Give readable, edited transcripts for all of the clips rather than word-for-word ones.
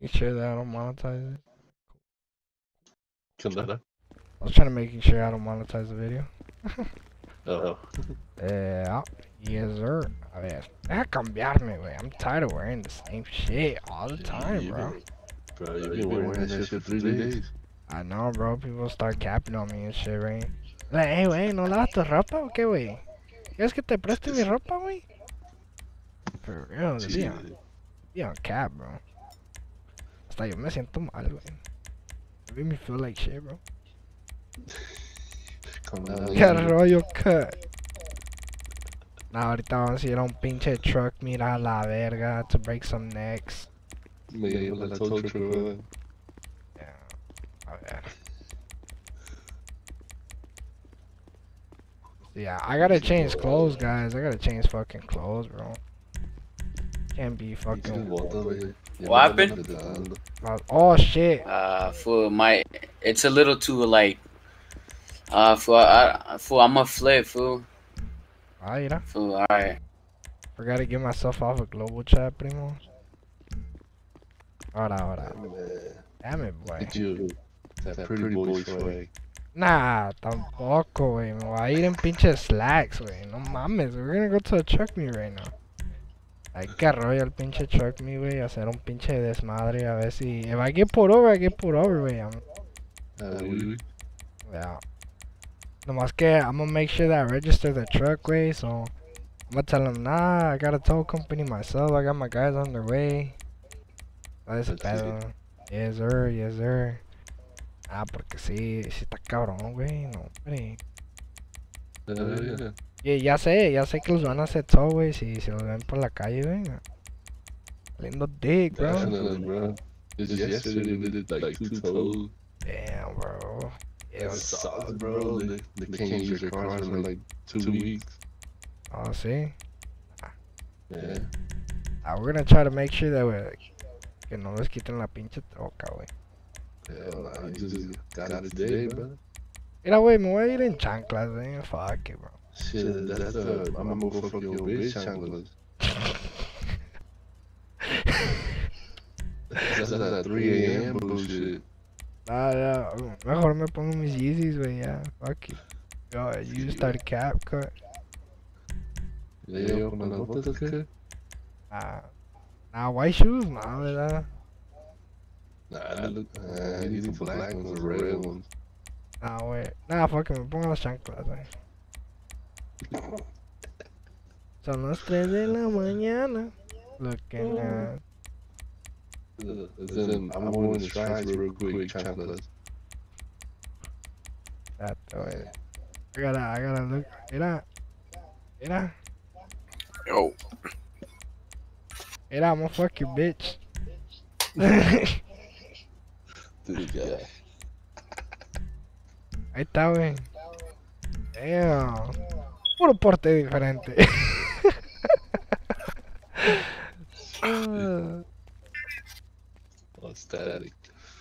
You sure that I don't monetize it? ¿Qué onda? I was trying to make sure I don't monetize the video. Oh. Yes, sir. A ver, deja cambiarme, güey. I'm tired of wearing the same shit all the time, bro. Bro, you've been wearing that shit for 3 days. I know, bro. People start capping on me and shit, right? Like, hey, güey, ¿no lavas tu ropa o qué, güey? ¿Quieres que te preste mi ropa, güey? For real, be on cap, bro. Hasta yo me siento mal, güey. You made me feel like shit, bro. ¿Qué rollo, cut? Nah, ahorita vamos a ir a un pinche truck, mira la verga, to break some necks. Me llevo la tow truck, bro. Yeah, a ver. Yeah, I gotta change clothes, guys. I gotta change fucking clothes, bro. Can't be fucking. What happened? Oh shit. It's a little too like. Fool, I'm a flip, fool. Ah, mira. Fool, alright. Forgot to get myself off a global chat, primo. Ahora. Damn it, boy. That pretty boy swag. Nah, tampoco, güey. Me voy a ir en pinche slacks, güey. No mames, we're gonna go to a truck meet right now. Hay que arroyo el pinche truck meet, güey. Hacer un pinche desmadre. A ver si. If I get pulled over, I get pulled over, güey. Yeah. Nomás que I'm gonna make sure that I register the truck, güey. So I'm gonna tell them, nah, I got a tow company myself. I got my guys on their way. Ese pedo. Yes, sir. Yes, sir. Ah, porque sí está cabrón, güey. No, hombre. Ya sé que los van a hacer todo, güey. Si los ven por la calle, güey. Lindo dick, bro. Definitely, bro. Just yesterday we did like 2 tows. Damn, bro. Yeah, solid, bro. They can't use their cars for like 2 weeks. Oh, see? Yeah. We're gonna try to make sure that que no les quiten la pinche troca, güey. Hell nah, you just got it today, bro. Mira, güey, me voy a ir en chanclas, güey. Fuck it, bro. Shit, that's I'm gonna go fuck your bitch chanclas. That's that 3 a.m. bullshit. Nah, mejor me pongo mis Yeezys, güey, ya. Fuck it. Yo, you start cap cut. Yeah, con las botas, ¿qué? Nah, white shoes, nah, ¿verdad? Nah, you need some black ones or red ones. Nah, güey. Nah, fuck it, me pongo las chanclas, güey. Son las 3 de la mañana. Looking at. I'm going to stripes real quick, chanclas. That way. I gotta look. Mira. Yo. Mira, I'm gonna fuck your bitch. Dude, yeah. Ahí está, güey. Damn. Puro porte diferente. Static.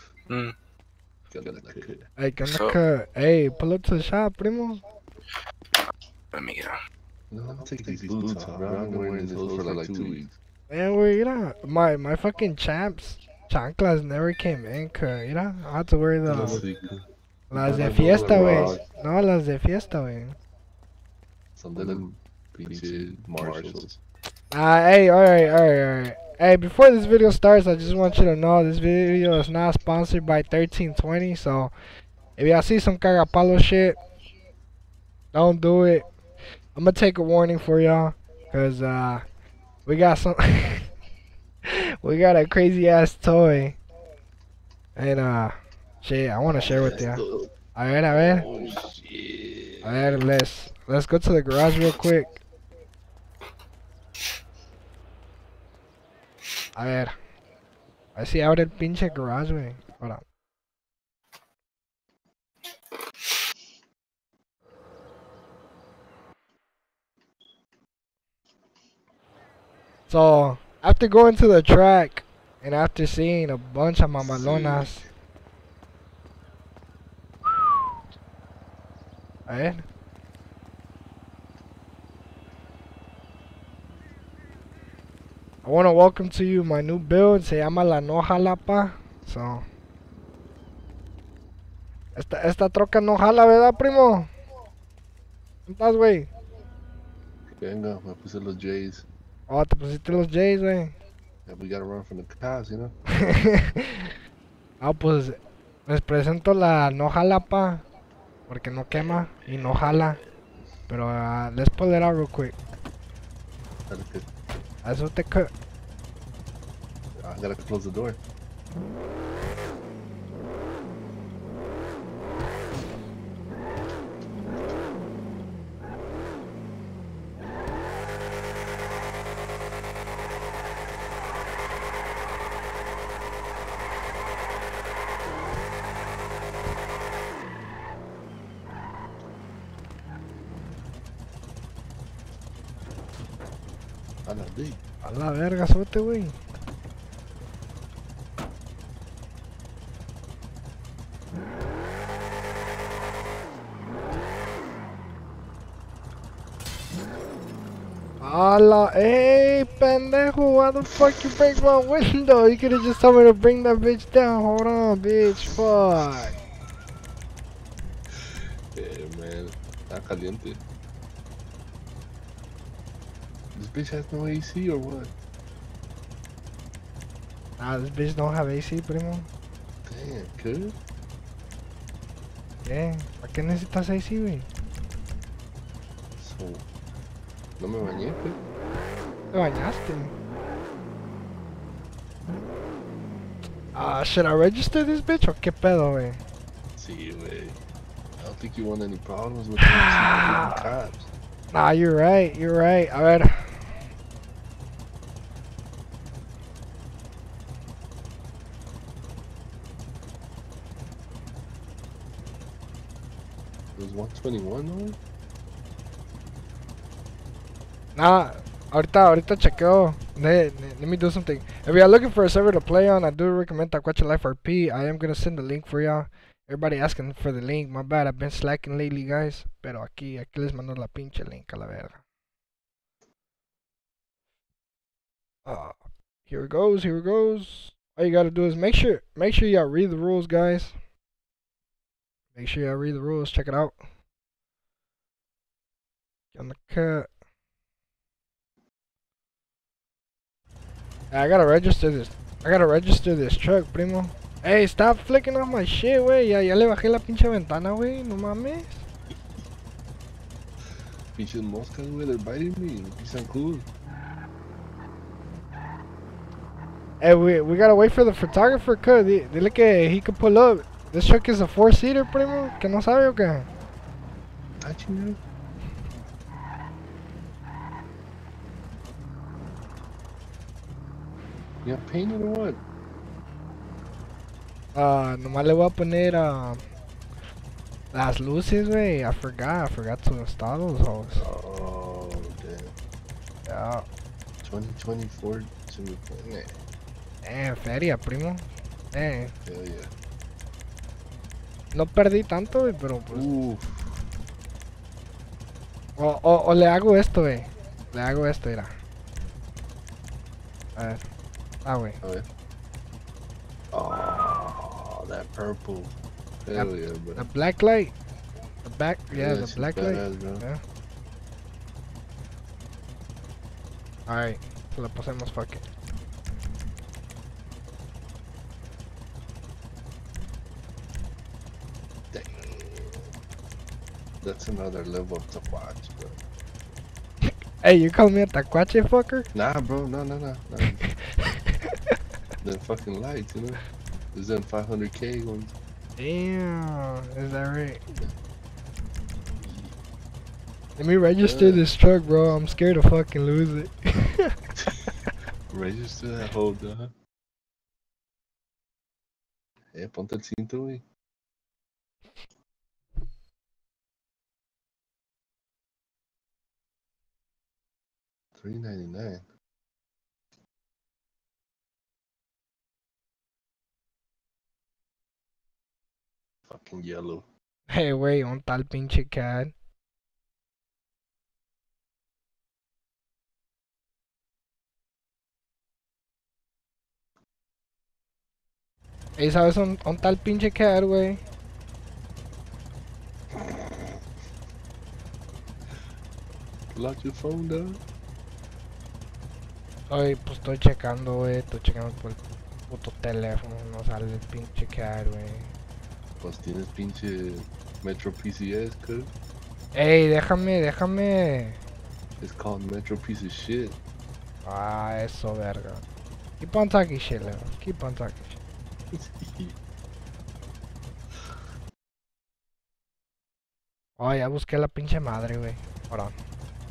Hey, ¿qué onda? Hey, pull up to the shop, primo. Let me get on. No, I'm taking these boots off, bro. I've been wearing these for like 2 weeks. Man, güey, mira. My fucking chanclas never came in, mira. I had to wear las de fiesta, güey. No, las de fiesta, güey. Some of them pinche Marshalls. Hey, alright. Hey, before this video starts, I just want you to know this video is not sponsored by 1320, so if y'all see some cagapalo shit, don't do it. I'm gonna take a warning for y'all, cause we got some, we got a crazy ass toy, and shit, I wanna share with you. Alright, alright, let's go to the garage real quick. A ver. A ver si abre el pinche garage, güey. Hold on. So, after going to the track and after seeing a bunch of mamalonas. A ver. I want to welcome to you my new build. Se llama la No Jalapa. So, esta troca no jala, ¿verdad, primo? ¿Cómo estás, güey? Venga, me puse los Jays. Oh, te pusiste los Jays, güey. Yeah, we gotta run from the cops, you know? Ah, pues les presento la No Jalapa. Porque no quema y no jala. Pero let's pull it out real quick. That's what they cut. I gotta close the door. A la D. A la verga, sote, güey. Ala, hey, pendejo, why the fuck you break my window? You could've just told me to bring that bitch down. Hold on, bitch, fuck. Yeah, man. Está caliente. This bitch has no AC or what? Nah, this bitch don't have AC, primo. Damn, good. Yeah, ¿para qué necesitas AC, güey? So, no me bañé, pues. Te bañaste. Should I register this bitch o qué pedo, güey? Sí, güey. I don't think you want any problems with the cops. Nah, you're right, you're right. A ver. It was 121 though? Nah, ahorita chequeo. Let me do something. If you're looking for a server to play on, I do recommend Taquacha Life RP. I am gonna send the link for y'all. Everybody asking for the link. My bad, I've been slacking lately, guys. Pero aquí les mando la pinche link a la verga. Here it goes, here it goes. All you gotta do is make sure y'all read the rules, guys. Make sure y'all read the rules. Check it out. Get on the cut. I gotta register this. I gotta register this truck, primo. Hey, stop flicking off my shit, wey. Ya le bajé la pinche ventana, wey. No mames. Pinches moscas, güey. They're biting me. Pisan cool. Hey, we gotta wait for the photographer, cut. Dile que he could pull up. This truck is a 4-seater, primo. Que no sabe o qué. Ah, chingado. You have painted or what? Nomás le voy a poner las luces, wey. I forgot to install those hoes. Oh, damn. Yeah. 2024 to me. Feria, primo. Hell yeah. No perdí tanto, wey, pero pues. Oof. O le hago esto, wey. Le hago esto, mira. A ver. Wey. A ver. Oh, that purple. Hell yeah, bro. The black light. The back, yeah, the it's black light. badass, bro. Yeah. Alright, se la pasemos, fuck it. Damn. That's another level to watch, bro. Hey, you call me a tacuache fucker? Nah, bro, no. Them fucking lights, you know? There's them 500K ones. Damn, is that right? Let me register this truck, bro. I'm scared to fucking lose it. Register that whole dog. Ponte el cinto, güey. $3.99. Fucking yellow. Hey, wait, un tal pinche cat. Ey, ¿sabes un tal pinche cat, güey? Lock your phone down. Oye, pues estoy checando, güey. Estoy checando por el puto teléfono. No sale el pinche cat, güey. Pues tienes pinche Metro PCS, cuz. Ey, déjame. It's called Metro piece of shit. Ah, eso, verga. Keep on talking shit, Leo. Keep on talking shit. Oh, ya busqué la pinche madre, güey. Hold on.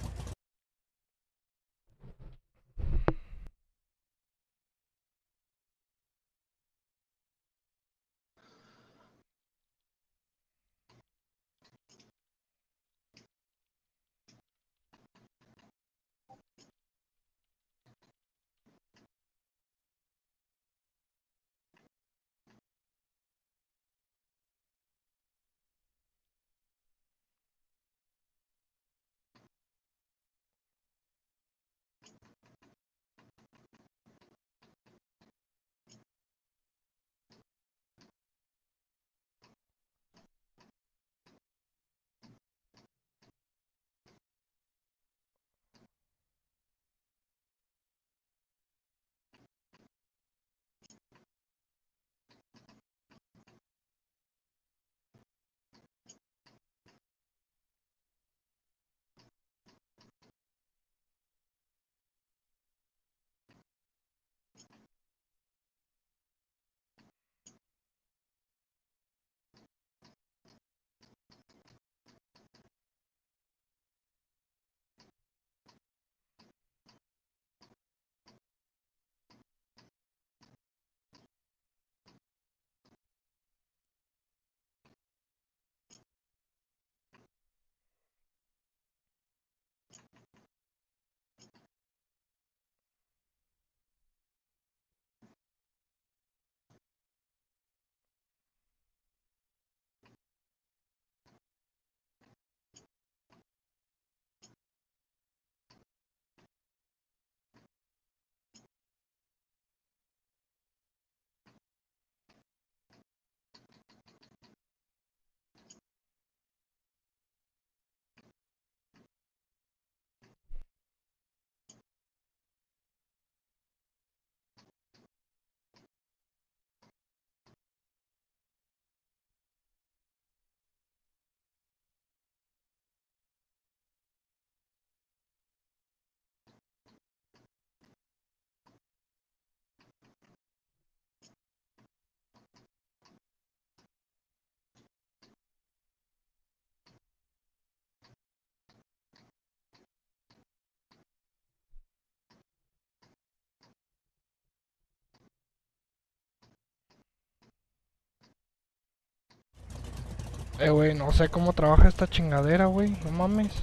Güey, no sé cómo trabaja esta chingadera, güey. No mames.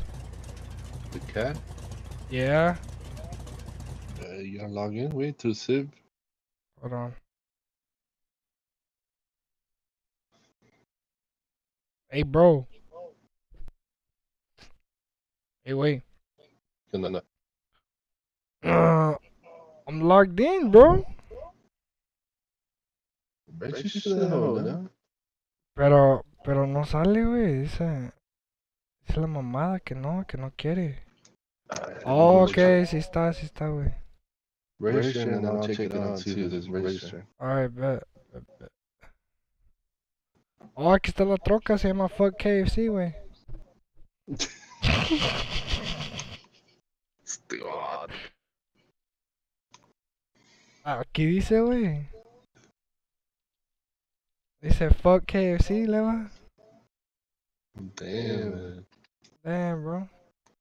The cat? Yeah. You gotta log in, wait to Civ. Hold on. Hey, bro. Hey, wait. No. I'm logged in, bro. Register the hell, no? Pero no sale, güey. Dice la mamada que no quiere. Oh, ok, sí está, güey. Register and then I'll check it out and see if it's registered. Alright, bet. Oh, aquí está la troca, se llama Fuck KFC, güey. God. Aquí dice, güey. Dice Fuck KFC, leva. Damn, man. Damn, bro.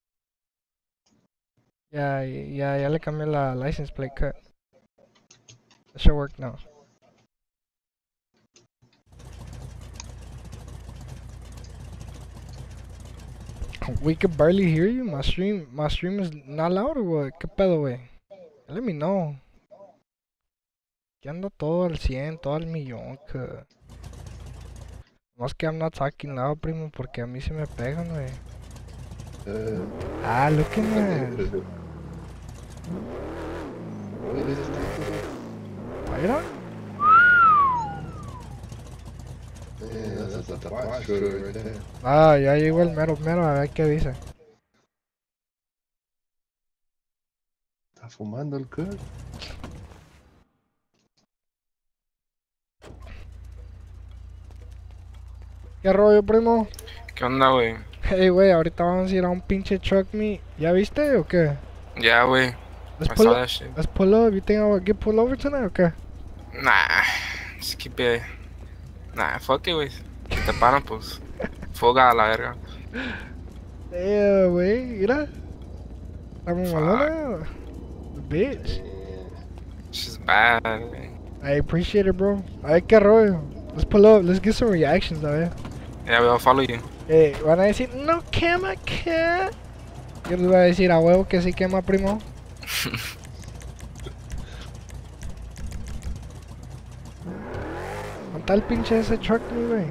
Ya le cambié la license plate cut. That should work now. We can barely hear you. My stream is not loud or what? ¿Qué pedo, güey? Let me know. Que ando todo al 100, todo al millón, que... Más que I'm not talking loud, primo, porque a mí se me pegan, güey. Look at that. Mira. Man, that's a watch shooter right there. Ah, ya llegó el mero mero, a ver qué dice. Está fumando el cut. ¿Qué rollo, primo? ¿Qué onda, güey? Hey, güey, ahorita vamos a ir a un pinche truck meet. ¿Ya viste o qué? Ya, güey. Let's I pull saw up. that shit. Let's pull up. You think I will get pulled over tonight o qué? Nah, just keep it. Nah, fuck it, güey. Si te paran, pues. Fuga a la verga. Güey, mira. Estamos Fuck. malona. Bitch. She's bad, güey. I appreciate it, bro. A ver qué rollo. Let's pull up. Let's get some reactions, a ver. Yeah, we'll follow you. Van a decir, no quema, ¿qué? Yo les voy a decir a huevo que sí quema, primo. ¿Dónde está el pinche ese truck, mi güey?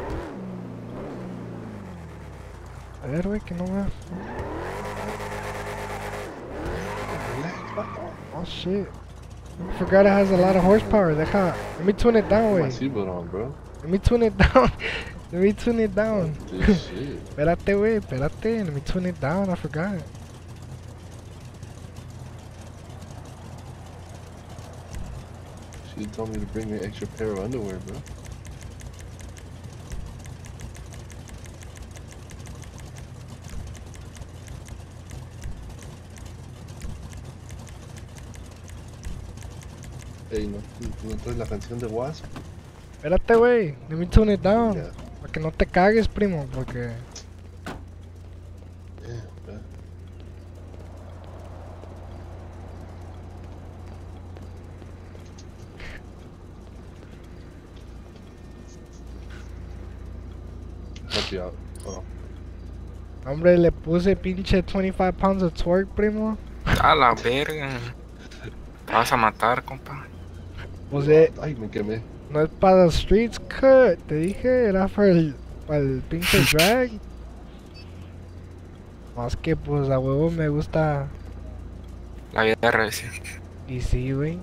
A ver, güey, que no veo. Oh, shit. I forgot it has a lot of horsepower. Deja. Let me tune it down, Put my güey. seatbelt on, bro. Let me tune it down. Let me tune it down. This shit. Espérate, güey, espérate. Let me tune it down. I forgot. She told me to bring an extra pair of underwear, bro. Ey, ¿no traes la canción de Wasp? Espérate, güey. Let me tune it down. Yeah. Para que no te cagues, primo, porque... Yeah, bro. Help you out. Oh. Hombre, le puse pinche 25 pounds of twerk, primo. A la verga. Te vas a matar, compa. Pues Ay, me quemé. no es para los streets cut. Te dije, era para el pinche drag. Más que pues a huevo me gusta. La vida recia. Y sí, güey.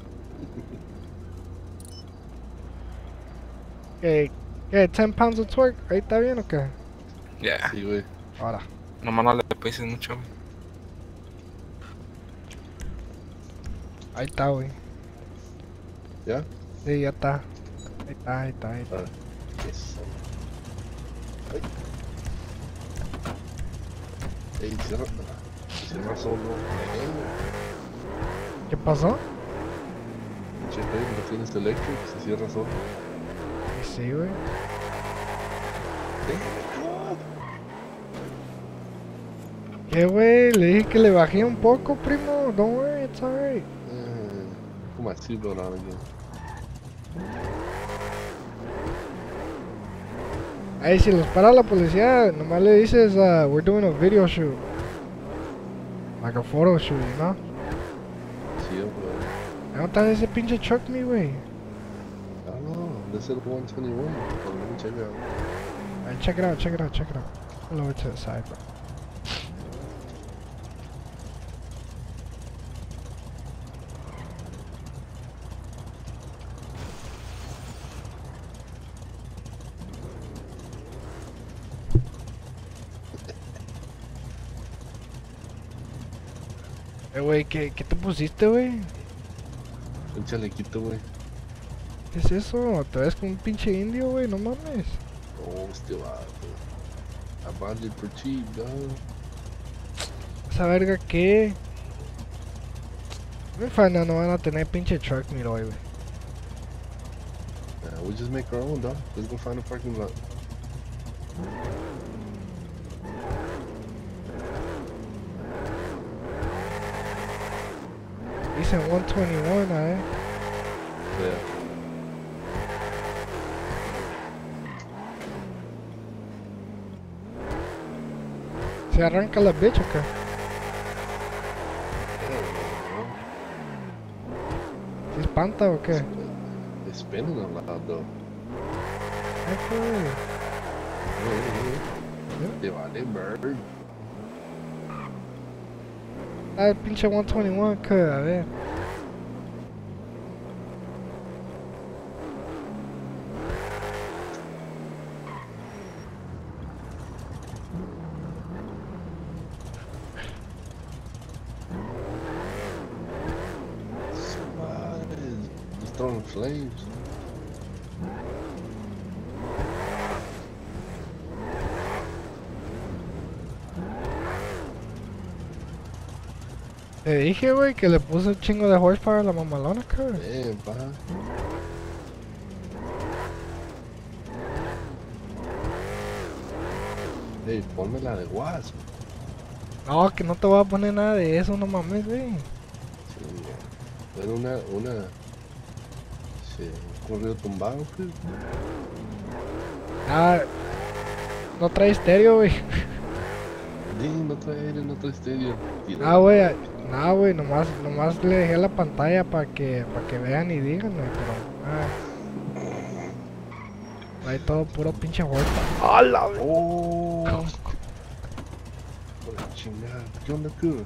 ¿Qué? 10 pounds of twerk? ¿Ahí está bien o qué? Yeah. Sí, güey. Ahora. Nomás no le pises mucho, güey. Ahí está, güey. ¿Ya? Sí, ya está. Ahí está, ahí está, ahí está. Eso. Ay. Ey, cierra solo. ¿Qué pasó? Che, no tienes electric, se cierra solo. Y sí, güey. ¿Qué, güey? Le dije que le bajé un poco, primo. Don't worry, it's alright. Put my seatbelt on again. Ahí, si los para la policía, nomás le dices, we're doing a video shoot. Like a photo shoot, you know? Sí, bro. ¿Dónde está ese pinche truck, mi güey? I don't know. This is 121. But let me check it out. Alright, check it out, check it out, check it out. Pull over to the side, bro. Güey, ¿qué te pusiste, güey? Un chalequito, güey. ¿Qué es eso? ¿Te ves como un pinche indio, güey? No mames. Oh, este vato. I bought it for cheap, dog. ¿Esa verga qué? Me falta, no van a tener pinche truck meet hoy, güey. Yeah, we'll just make our own, dog. Let's go find a parking lot. Dicen 121, Yeah. ¿Se arranca la bitch o qué? ¿Se espanta o qué? It's spinning a lot, though. Ay, güey. Te vale, bird. Ah, el pinche 121, ¿qué? A ver. out in flames. Te dije, güey, que le puse un chingo de horsepower a la mamalona, cabrón. Damn, pa. Hey, ponme la de Wasp. No, que no te voy a poner nada de eso, no mames, güey. Sí, era una... Sí, un corrido tumbado, pues. Ah, no trae estéreo, güey. No trae aire, no trae estéreo. Ah, güey, nomás le dejé la pantalla para que vean y digan, güey, pero... trae todo puro pinche horsepower. ¡Hala, güey! Oh. Por la chingada. ¿Qué onda, tú?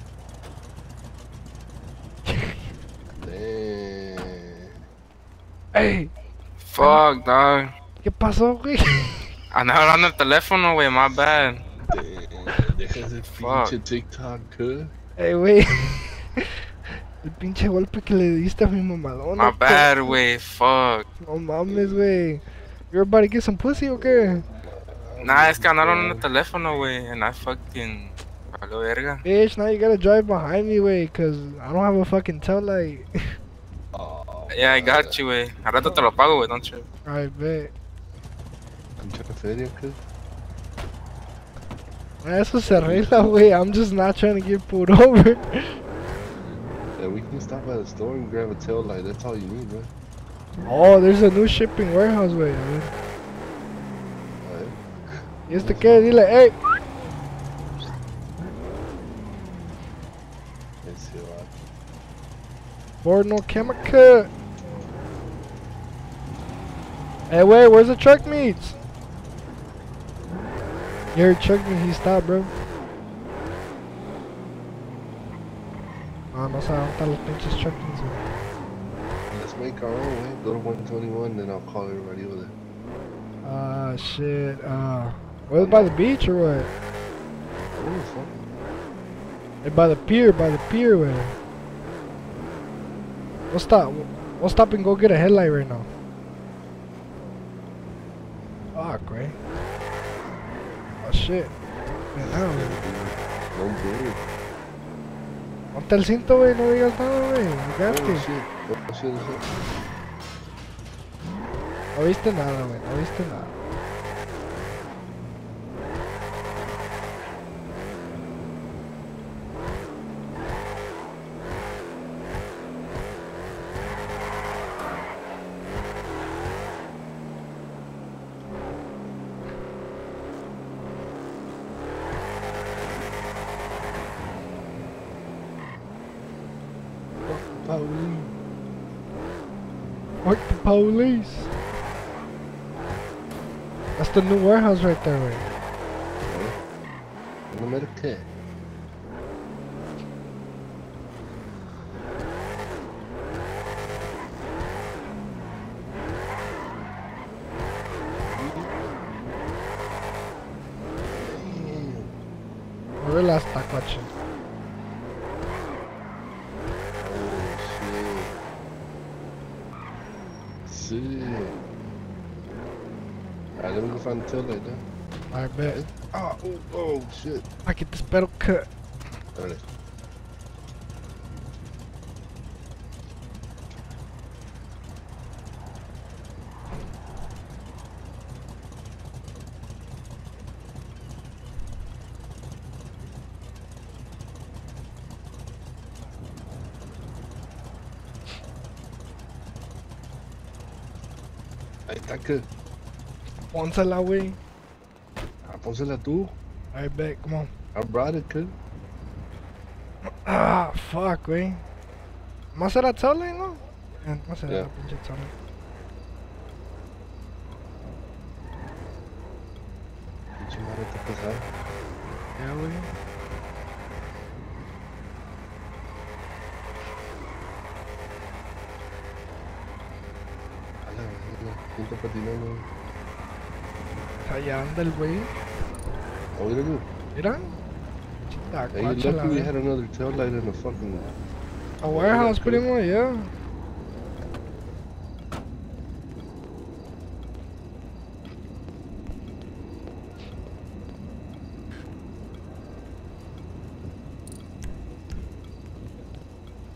¡Ey! Fuck, dog. ¿Qué pasó, güey? Andaba hablando el teléfono, güey, my bad. Deja ese Fuck. pinche TikTok, ¿qué? Ey, güey. El pinche golpe que le diste a mi mamalona. My bad, güey, fuck. No mames, güey. You're about to get some pussy o qué? Nah, es que andaron en el teléfono, güey, and I fucking... Valió verga. Bitch, now you gotta drive behind me, güey, cause I don't have a fucking tail light. Oh, Yeah, I got you, güey. Al rato te lo pago, güey, don't you? I bet. Pinche feria, ¿qué? Eso se arregla, güey. I'm just not trying to get pulled over. Yeah, we can stop at the store and grab a tail light. That's all you need, man. Oh, there's a new shipping warehouse, güey. ¿Y este qué? Dile, hey. Ese va. Ford no chemical. Hey, wait, where's the truck meets? You heard truck meet, he stopped, bro. Ah, no sé dónde están los pinches truck meets, güey. Let's make our own, way. Go to 121, then I'll call everybody over there. Ah, shit. Where's by the beach or what? Oh, fuck. Hey, by the pier, güey. We'll stop and go get a headlight right now. Fuck, güey. Oh, shit. Man, Don't breathe. ponte el cinto, güey, no digas nada, güey. Oh, Fíjate. shit. Oh, shit, No viste nada, güey, no viste nada. Fuck the police. That's the new warehouse right there, güey. No matter what. Relax, tacuache. Shit. Alright, let me go find the tail light then. I bet. Oh, shit. Aquí te espero que... Alright. Ahí está que. Pónsela, güey. Ah, pónsela tú. I bet, come on. I brought it, kid. Ah, fuck, güey. ¿Más era Tole, no? Más era Yeah. la pinche Tole. Pinche madre está pesada. Ya, güey. A la verga, punto patinando. Allá anda el güey. Oh, mira tú. Mira. Hey, you're lucky we had another tail light in the fucking... A warehouse, pretty much, yeah.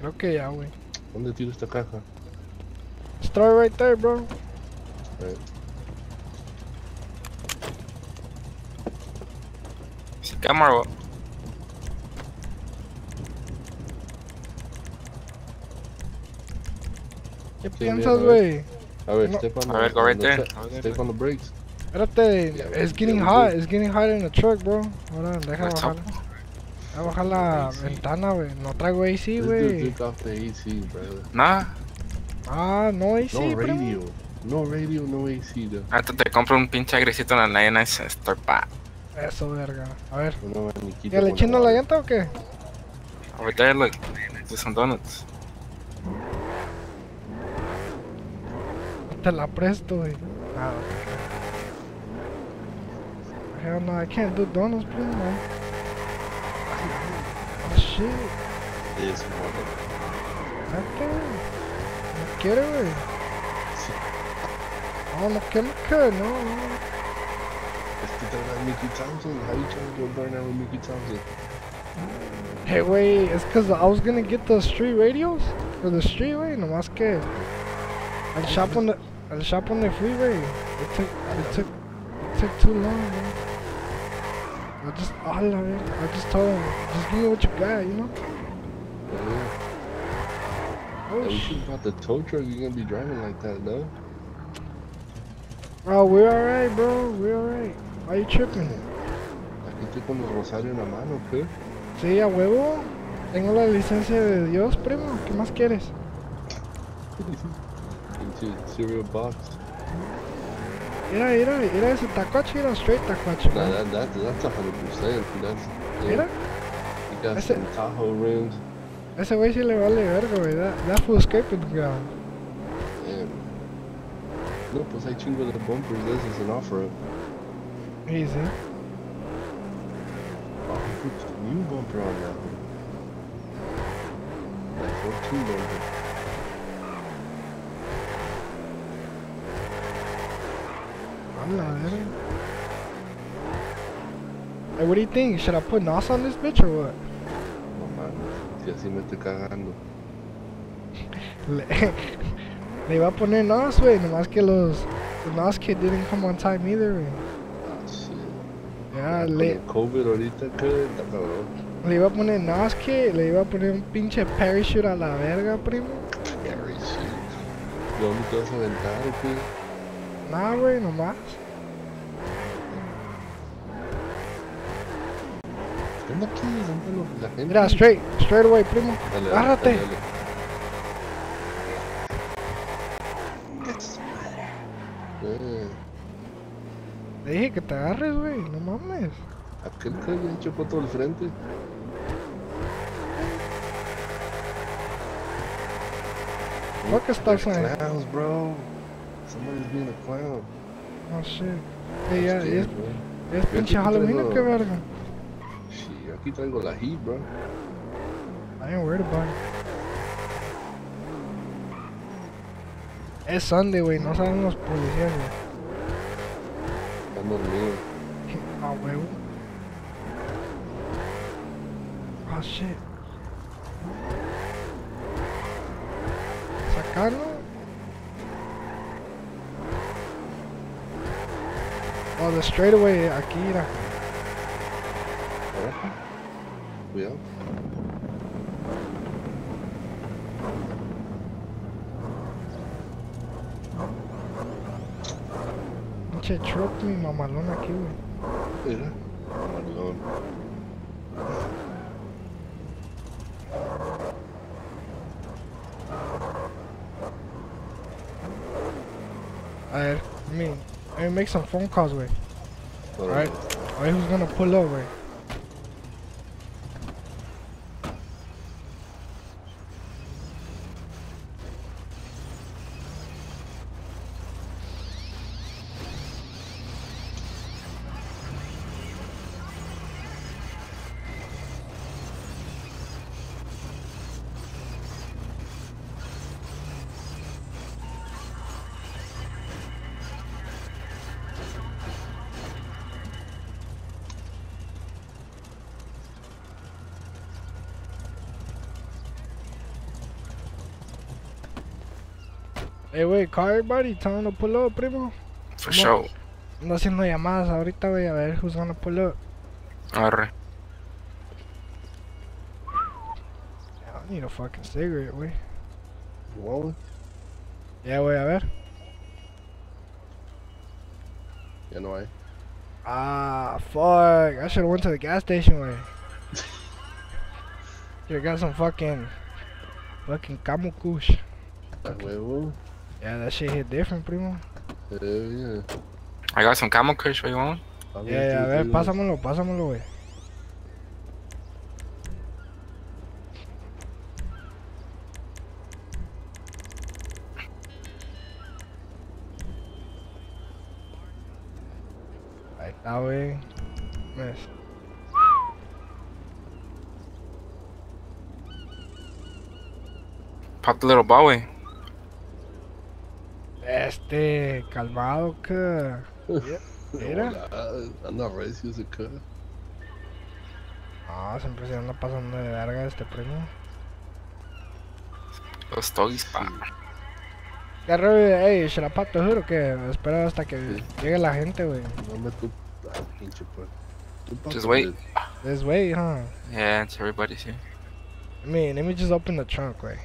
Creo que ya, güey. ¿Dónde tiro esta caja? Start right there, bro. Right. Sí, cámara. ¿Qué Sí, piensas, mira, güey? A ver, No. step on A ver, go right there. Step on the brakes. Espérate, Yeah, it's yeah, getting we hot. good. It's getting hot in the truck, bro. Hold on, deja What's bajar. up? Deja bajar la AC. ventana, güey. No traigo AC, This dude güey. took off the AC, brother. Nah, Ah, no AC, No primo. radio. No radio, no AC, though. ahorita te compro un pinche agresito en la Nice Store pa. Eso, verga. A ver. No, ni quita ¿Ya le con echando la water. llanta o qué? Over there, look. Do some donuts. Te la presto, güey. Ah, hell no, I can't do donuts, primo. Oh, shit. This mother. Vete. No quiere, güey. No, no quiere, no, no. Es que trae a Mickey Thompson. How you trying to go burn out with Mickey Thompson? Hey, güey, it's cause I was gonna get the street radios for the street, güey, nomás que el shop on the freeway. It took too long, man. I just told him, just give me what you got, you know? Yeah. Oh, Hey, we shit. should have bought the tow truck. You're gonna be driving like that, no? Bro, we're alright, bro, we're alright. Why you tripping? Aquí estoy con el rosario en la mano, ¿qué? Sí, a huevo. Tengo la licencia de Dios, primo. ¿Qué más quieres? Into cereal box. Mira ese tacuache, mira, straight tacuache, Nah, bro. that's 100%. That's Mira, You got Ese- some Tahoe rims. ese güey sí le vale verga, güey. That full scraping ground. Damn. No, pues hay chingo de bumpers. This is an off-road. Easy. Oh, he puts a new bumper on that one. Like 14 bumper. A la verga. Hey, what do you think? Should I put NOS on this bitch or what? No mames, si así me estoy cagando. Le iba a poner NOS, güey. Nomás que the NOS kit didn't come on time either, güey. Ah, shit. Ya, Con le el COVID ahorita, ¿qué? Está cabrón. iba a poner NOS kit, le iba a poner un pinche parachute a la verga, primo. Gary, shit. ¿De dónde te vas a aventar o qué? Nah, güey, nomás. ¿Qué onda aquí? ¿Dónde la gente? Mira, straight away, primo. Dale, Agárrate. dale, dale. Le dije que te agarres, güey. No mames. Aquel que le chocó todo el frente. Fuck a stop sign. Clowns, bro. Somebody's being a clown. Oh, shit. Hey, ya, Scared, es bro. pinche Halloween o qué verga. Sí, aquí traigo la heat, bro. I ain't worried about it. Es Sunday, güey. No saben los policías, güey. Están dormidos. Ah, huevo. Oh, shit. ¿Sacarlo? Oh, the straightaway aquí, mira. Abajo. Cuidado. Pinche truck, mi mamalón aquí, güey. Mira. Mamalón. A ver, let me make some phone calls, güey. Alright. Alright, who's gonna pull up, güey? Hey, wey, call everybody. Tell them to pull up, primo. For sure. Ando haciendo llamadas ahorita, wey, a ver who's gonna pull up. Arre. I need a fucking cigarette, wey. You want one? Yeah, wey, a ver. Ya no hay. Ah, fuck. I should've went to the gas station, wey. Should've got some fucking Camucush. A huevo. Yeah, that shit hit different, primo. Hell yeah. I got some camel kush for you want? Yeah, a ver, pásamelo, wey. Ahí está, wey. Mes. Pop the little ball way. Calmado, que. Mira. Hola, anda recio ese cara. No, siempre se anda pasando de verga este primo. Los doggies, pa. ¿Qué rollo? Ey, Sharapat, te juro que espero hasta que Sí. llegue la gente, wey. Dame tu. Pinche pues. Just wait. This way, huh? Yeah, it's everybody's here. Let me just open the trunk, wey.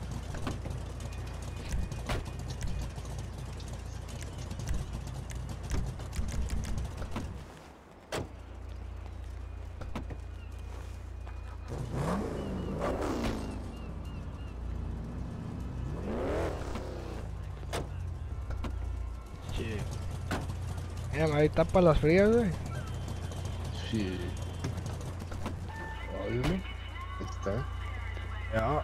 Shit. Damn, ahí está para las frías, wey. Shit. Óyeme. Ahí está. Ya.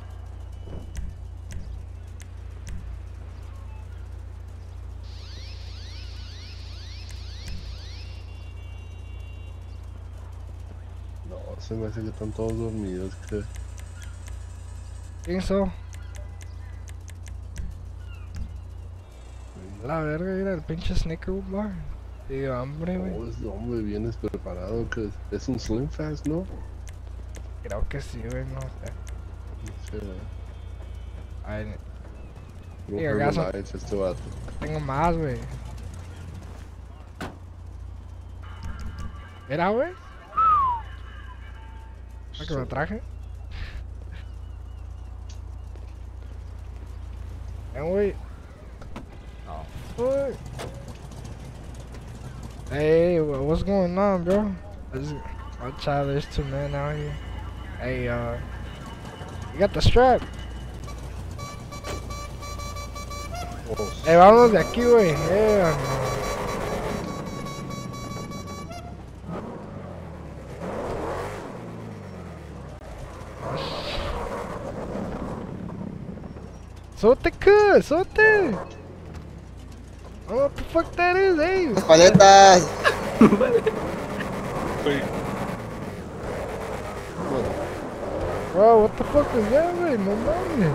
No, se me hace que están todos dormidos, que. Pienso. La verga, mira el pinche Snicker bar. Tío, hambre, wey. Oh, ese hombre vienes preparado, que es un Slim Fast, ¿no? Creo que sí, wey, no sé. No sé. Ay, No Sí, acaso. Herbalife, este vato. tengo más, wey. Mira, wey. ¿Para que me traje? Wey. Oh, fuck. Hey, what's going on, bro? Watch out, there's two men out here. Hey, you got the strap. Oh, Hey, vámonos de aquí, wey. No. Sote, cuz, sote. I don't know what the fuck that is, hey. Paletas. Bro, what the fuck is that, wey? No mames.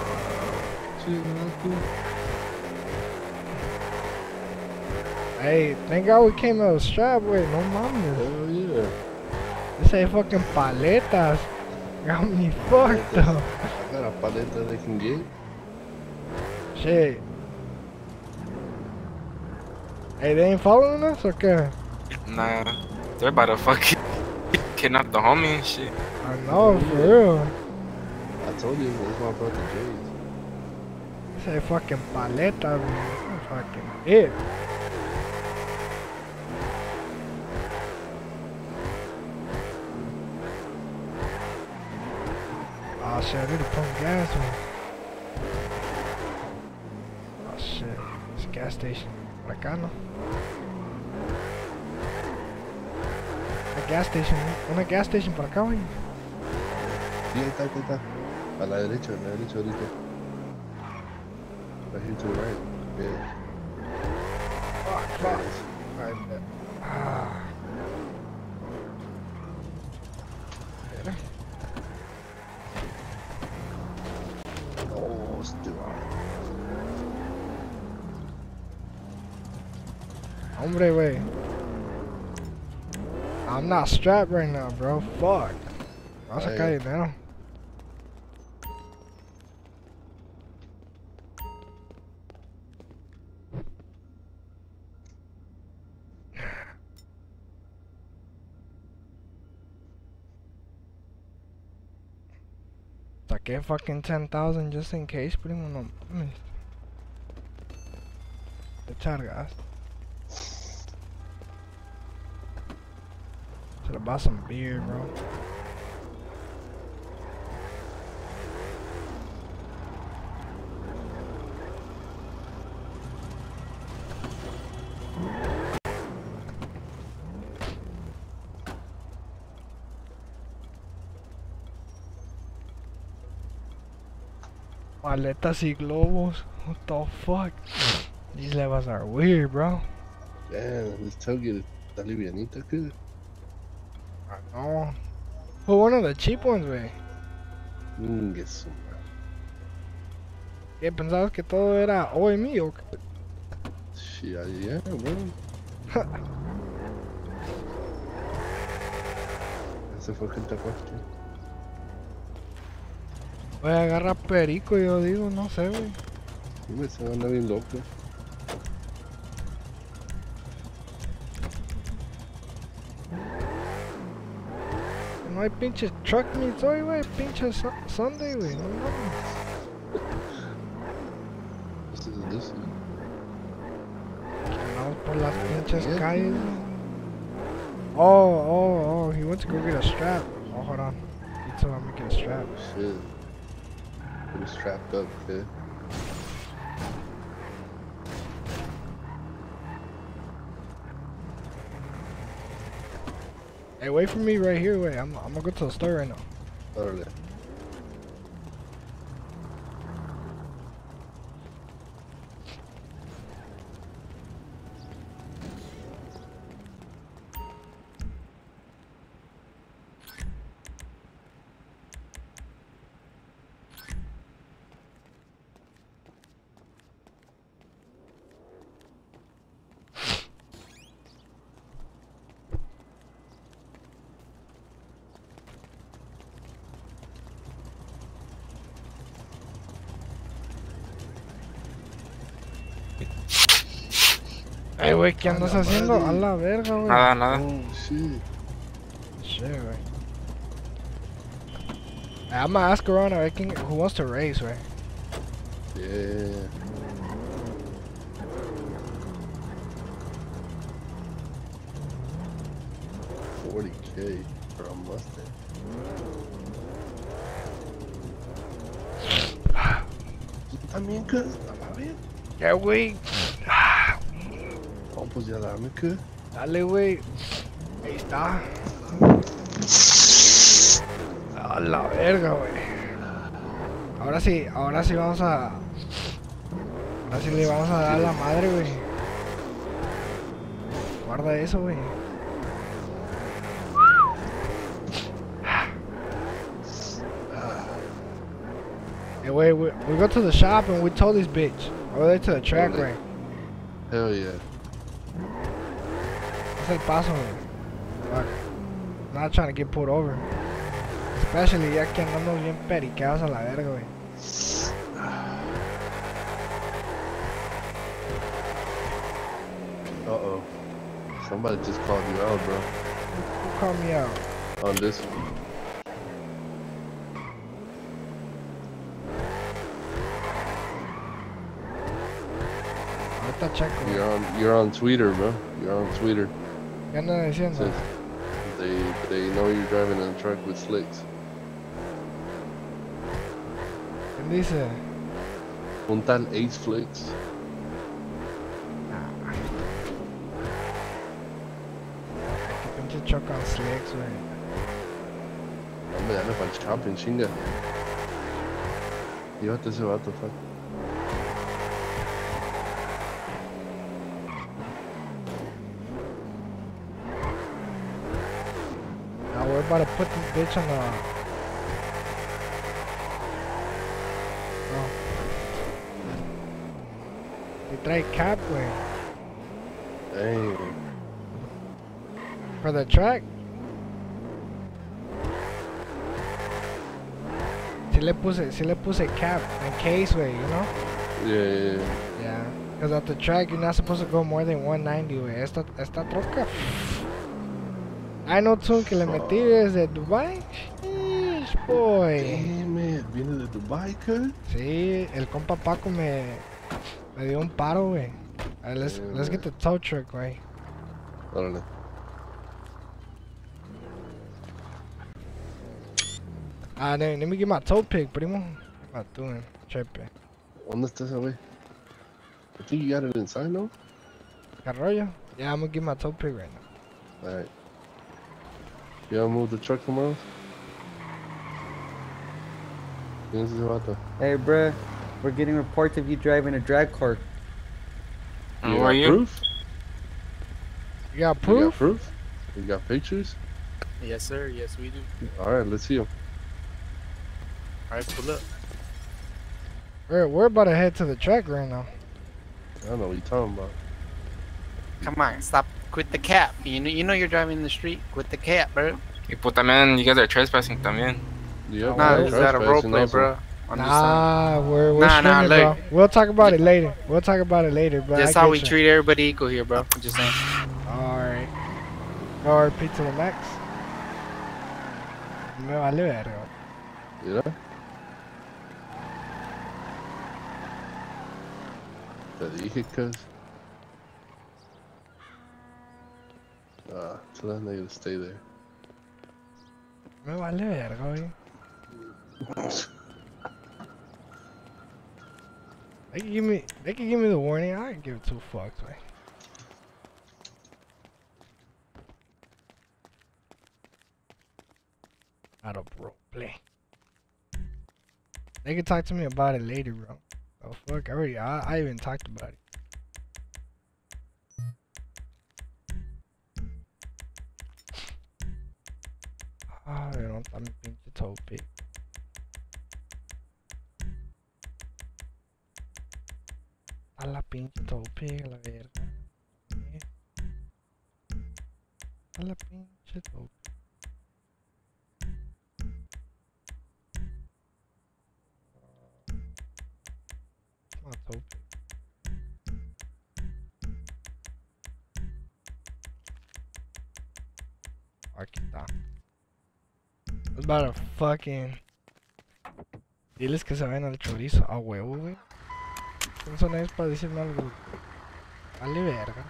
Hey, thank God we came out strapped, wey. No mames. Hell yeah. This ain't fucking paletas. Got me fucked up. I got a paleta they can get. Shit. Hey, they ain't following us, or qué? Nah, they're about to fucking kidnap the homie and shit. I know, for real. I told you, that's my brother Jay's. This ain't fucking paletas, man. Fucking it. Oh shit, I need to pump gas, man. Oh shit, it's a gas station. Por acá, no. Una gas station por acá, güey. Sí, ahí está. A la derecha ahorita. Right here to the right. Yeah. Fuck. Alright, ah. Mira. Oh, still Hombre, wey. I'm not strapped right now, bro. Fuck. Vas a Ay. caer dinero. Saqué fucking 10,000 just in case, primo. No mames. Echar gas. Should've bought some beer, bro. Maletas y globos. What the fuck? These levels are weird, bro. Damn, this tailgate está livianita, kid. I know. Well, one of the cheap ones, wey. Get some. ¿Qué pensabas que todo era OMI o qué? Shit, yeah, bro. Ese fue el que te acuerdas. Voy a agarrar perico, yo digo, no sé, wey. Y me se anda bien loco. No hay pinches truck meets hoy, wey. Pinche Sunday, wey. No mames. This is. Vamos por las pinches calles. Oh, he went to go get a strap. Oh, hold on. He told him to get a strap. Shit. He was strapped up, kid. Hey, wait for me right here, wait. I'm gonna go to the store right now. Órale. Hey, wey, ¿qué andas haciendo? A la verga, wey. Nada, nada. Oh, shit. Shit, wey. I'm gonna ask around, I reckon, who wants to race, wey. Yeah. $40K for a Mustang. ¿Tú también, qué? ¿Está bien? Yeah, wey. Oh, pues ya dame, ¿qué? Dale, wey. Ahí está. A la verga, wey. Ahora sí vamos a... Ahora sí le vamos a dar a la madre, wey. Guarda eso, wey. Hey, wait, we go to the shop and we tow this bitch over there to the track, Really? right? Hell yeah. Es el paso, wey. Fuck. Not trying to get pulled over. Especially ya que andamos bien periqueados a la verga, wey. Uh-oh. Somebody just called you out, bro. Who called me out? On this one. Ahorita checo, wey. You're on Twitter, bro. You're on Twitter. ¿Qué andan diciendo? Says they know you're driving a truck with slicks. ¿Quién dice? Un tal Ace Flicks. Que pinche truck on slicks, wey. Hombre, dale para el shopping, chinga. Llévate ese vato, fuck. Now we're about to put this bitch on the... Oh. Y trae cap, wey. Dang. For the track. Sí le puse cap in case, wey, you know? Yeah. Yeah. Because at the track, you're not supposed to go more than 190, wey. Esta troca. I know too que le metí desde Dubai. Sheesh, boy. Damn it. viene de Dubai, cuz. Sí, el compa Paco me dio un paro, güey. Let's get the tow truck, güey. Órale. Let me get my tow pick, primo. What am I doing? Chepe. ¿Dónde está ese güey? I think you got it inside, no? Carrollo? Yeah, I'm gonna get my tow pick right now. Alright. You gonna move the truck tomorrow? ¿Quién es ese vato? Hey, bruh, we're getting reports of you driving a drag cart. And You who are got you? proof? You got You got proof? proof? You got pictures? Yes, sir. Yes, we do. Alright, let's see them. All right, pull up. We're about to head to the track right now. I don't know what you're talking about. Come on, stop. Quit the cap. You know you're driving in the street. Quit the cap, bro. Y pues también, you guys are trespassing también. Yeah, Nah, bro, is that a role trespassing play, also. bro? I'm Nah, we're Nah, nah, streaming, bro. look. We'll talk about it later. We'll talk about it later, but That's I how get we you. treat everybody equal here, bro. I'm just saying. Alright. RP to the max. Me vale verga. You know? Te dije, cuz. Tell that nigga to stay there. Me vale verga, güey. They can give me the warning. I can give it 2 fucks, güey. Not a bro play. They can talk to me about it later, bro. Oh fuck, I even talked about it. Ah, no está mi pinche tope. A la pinche tope, a la verga. A la pinche tope. My tope. Aquí está. Es para fucking. Diles que se vayan al chorizo. A huevo, güey. ¿Quién son ellos para decirme algo? Vale verga.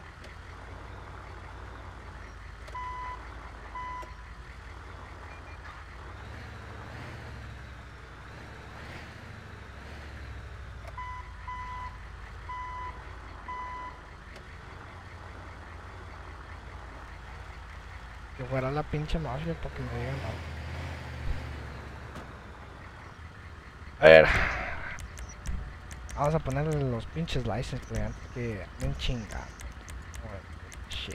Que fuera la pinche mafia para que me digan algo. A ver. Vamos a ponerle los pinches license, güey, antes que me chinga. Shit.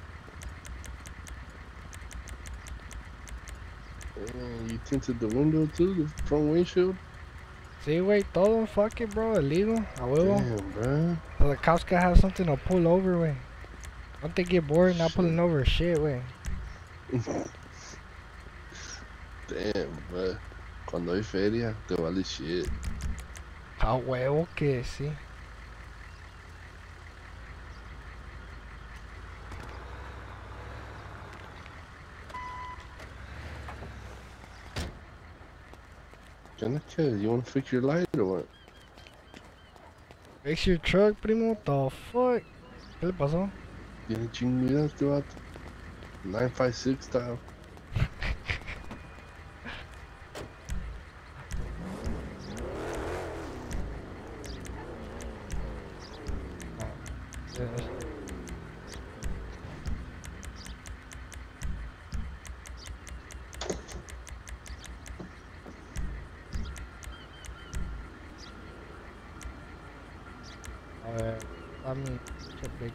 You tinted the window too, the front windshield? Sí, güey, todo, fuck it, bro, illegal, a huevo. Damn, bro. So the cops can have something to pull over, güey. Don't they get bored not pulling over shit, güey. Damn, bro. Cuando hay feria, te vale shit. A huevo que sí. ¿Qué onda, kid? You wanna fix your light or what? Fix your truck, primo, what the fuck? ¿Qué le pasó? Tiene chinguida este vato. 956 style. A ver, dame a big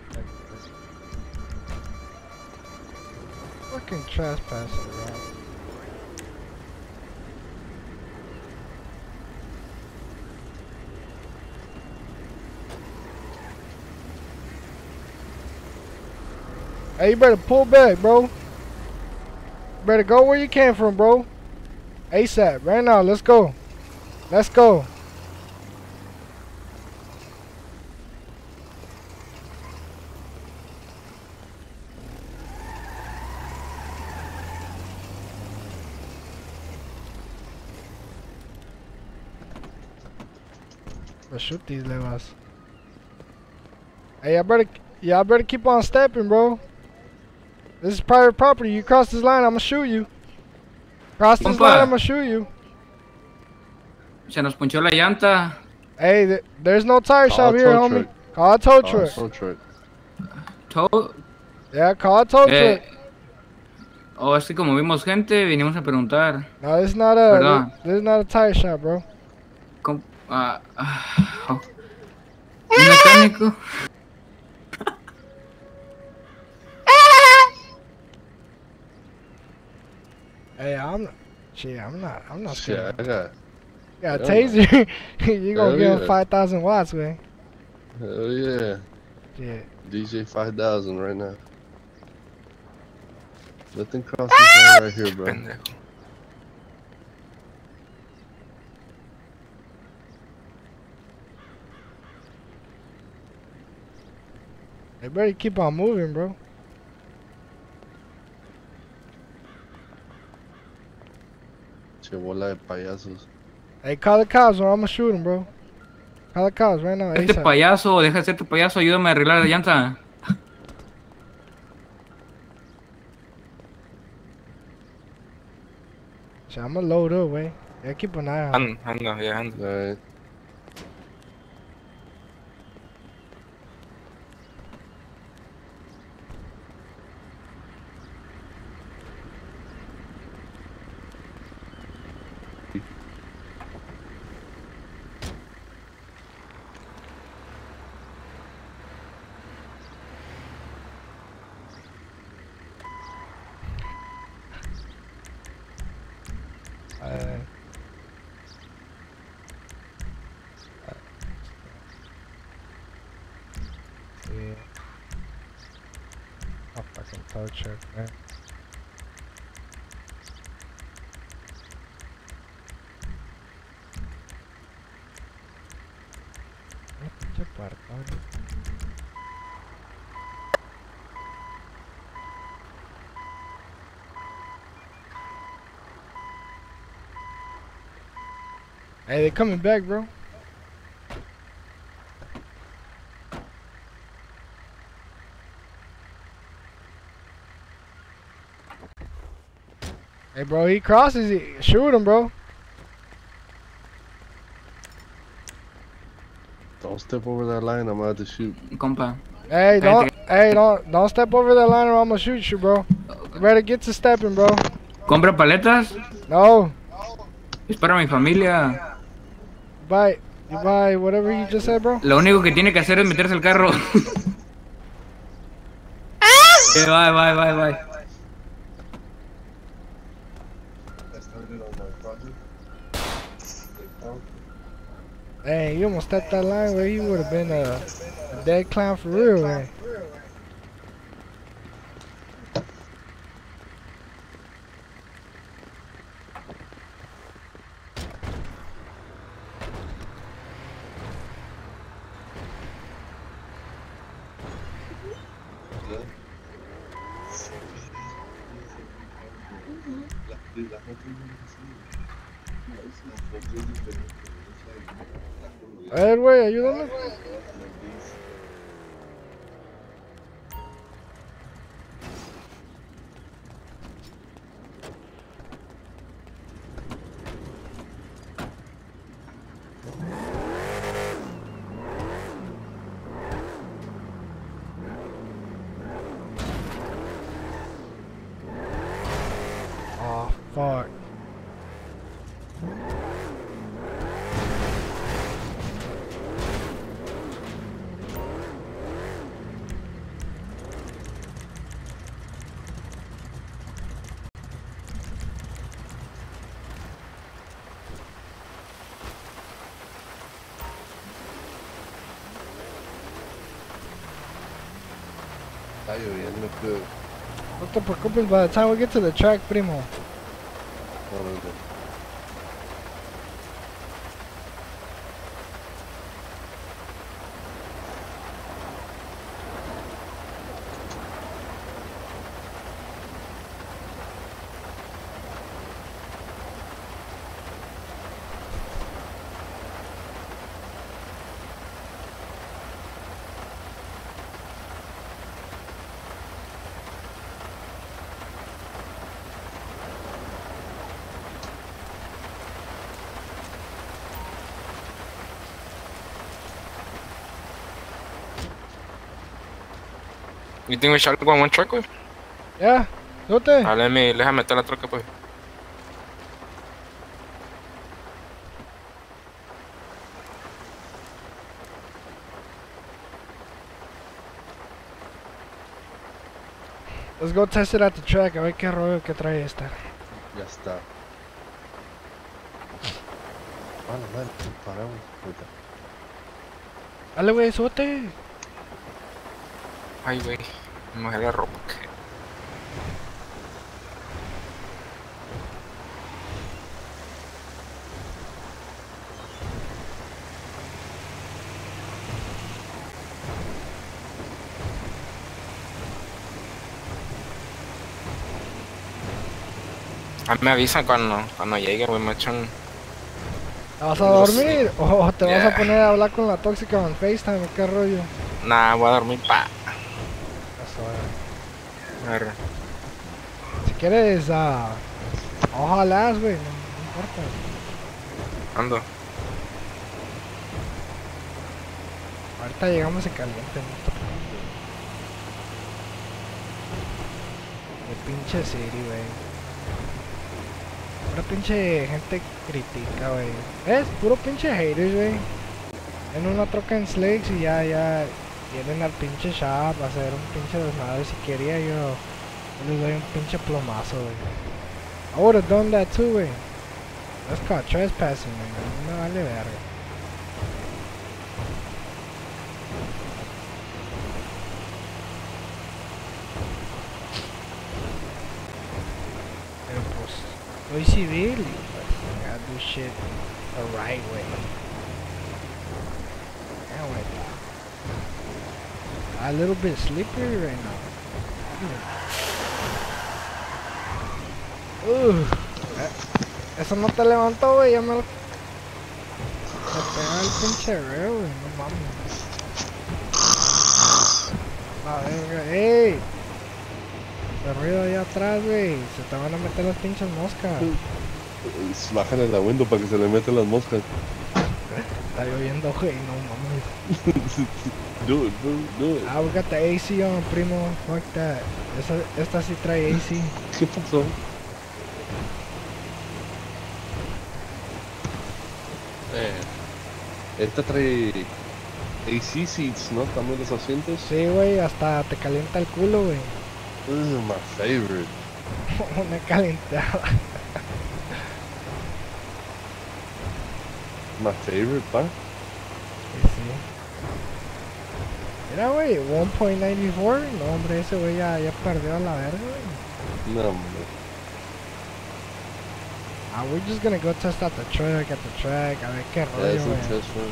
fucking trespassing, bro. Hey, you better pull back, bro. Better go where you came from, bro. ASAP, right now, let's go. Let's go. Let's shoot these levas. Hey, y'all better keep on stepping, bro. This is private property. You cross this line, I'ma shoot you. Cross this Compa. line, I'ma shoot you. Se nos ponchó la llanta. Hey, there's no tire shop Call a here, tow homie. truck. Call a tow Oh, truck. tow truck. Todo. Yeah, call a tow truck. Oh, es que como vimos gente, vinimos a preguntar. No, this is not Perdón. this is not a tire shop, bro. Oh. Un mecánico. Hey, I'm not Shit, scared. I got. Yeah, hell taser. You gonna Hell give him yeah. 5,000 watts, man. Hell yeah. Yeah. DJ 5000 right now. Let them cross this line right here, bro. Pendejo. They better keep on moving, bro. Che, bola de payasos. Hey, call the cops or I'm gonna shoot him, bro. Call the cops right now. Este ASAP. payaso, deja de ser tu payaso, ayúdame a arreglar la llanta. Shit, I'm gonna load up, way. Yeah, keep an eye on him. Ando, ya ando. Alright. Yeah. A fucking tow truck, man. Pinche puertón. Hey, they coming back, bro. Hey, bro, he crosses it. Shoot him, bro. Don't step over that line, I'm about to shoot. Compa. Hey, don't step over that line or I'm gonna shoot you, bro. You better get to stepping, bro. ¿Compra paletas? No, Es para mi familia. you buy whatever you just said, bro. Lo único que tiene que hacer es meterse al carro. Bye. Hey, you almost stepped that line where you would have been a dead clown for real, man. Hey, güey, ayúdame. Oh, fuck. Está lloviendo, pero. No te preocupes, by the time we get to the track, primo. Órale. You think we should go on one truck, güey? Yeah, súbete. Déjame meter la troca, pues. Let's go test it at the track, a ver qué rollo que trae esta. Ya está. Ah, la madre, paramos. Ahorita. Dale, güey, súbete. Ay, güey. Me mojé la ropa. Me avisan cuando llegue, güey. Me echan. ¿Te vas a dormir? ¿O te vas a poner a hablar con la tóxica en FaceTime? ¿Qué rollo? Nah, voy a dormir, pa. Eso, Arre. si quieres, ojalá, güey, no importa. Ando. Ahorita llegamos en caliente, ¿no? De pinche City, güey. Pura pinche gente critica, güey. Es puro pinche haters, güey. En una troca en Slicks y ya vienen al pinche shop a hacer un pinche desmadre. Si quería yo les doy un pinche plomazo, güey. I would have done that too, güey. That's called trespassing, güey. No vale verga. Pero pues, soy civil y pues, I gotta do shit the right way. Yeah, like that. A little bit slippery right now. Eso no te levantó, güey, ya me lo... Se pega el pinche reo, güey, no mames. La verga, ey. El ruido allá atrás, güey, se te van a meter las pinches moscas. Bájale la window para que se le metan las moscas. Está lloviendo, güey, no mames. Do it, bro, do it. Ah, we got the AC on, primo, fuck that. Esta sí trae AC. ¿Qué pasó? Esta trae AC seats, ¿no? También los asientos. Sí, güey, hasta te calienta el culo, güey. My favorite. Una calentada. My favorite, pa. Sí. Mira, güey, 1.94. No, hombre, ese güey ya perdió a la verga, güey. No, hombre. We're just gonna go test out the truck at the track. A ver qué Yeah, rollo, it's güey. interesting.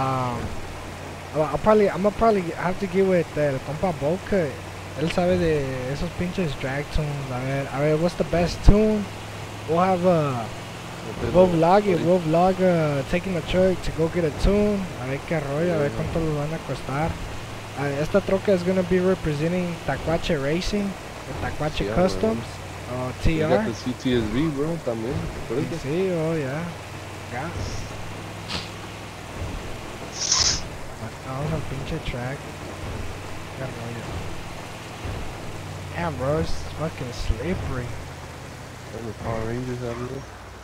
I'm gonna probably have to get with el compa Boca. Él sabe de esos pinches drag tunes. A ver, what's the best tune? We'll have we'll vlog taking the truck to go get a tune. A ver qué rollo, a ver cuánto lo van a costar. Esta troca is gonna be representing Tacuache Racing, the Tacuache Yeah, Customs, We got TR. the CTSV, bro, también. ¿Recuerdas? Sí, oh yeah. Gas. Vamos al pinche track. Qué rollo. Damn, bro, it's fucking slippery. The Power Rangers out here.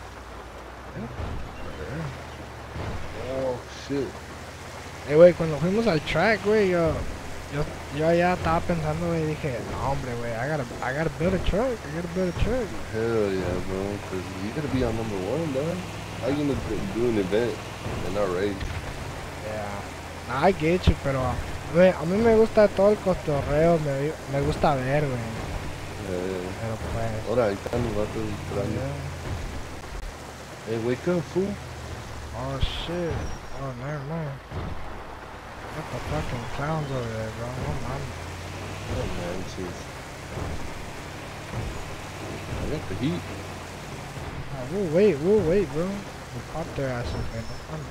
Oh, shit. Güey, cuando fuimos al track, güey, yo ya estaba pensando, güey, dije, no, hombre, güey, I gotta build a truck, Hell yeah, bro. Because you gotta be on number one, dog. How you gonna do an event and not race? Yeah. Nah, I get you, pero, güey, a mí me gusta todo el cotorreo, me gusta ver, güey, pero pues... Ahora, ahí están los vatos esperando. Yeah. Hey, wake up, fool. Oh, shit. Oh, never mind. What the fucking clowns over there, bro? Oh, man. Oh, man, jeez. I got the heat. We'll wait, bro. We'll pop their asses, man. No fun.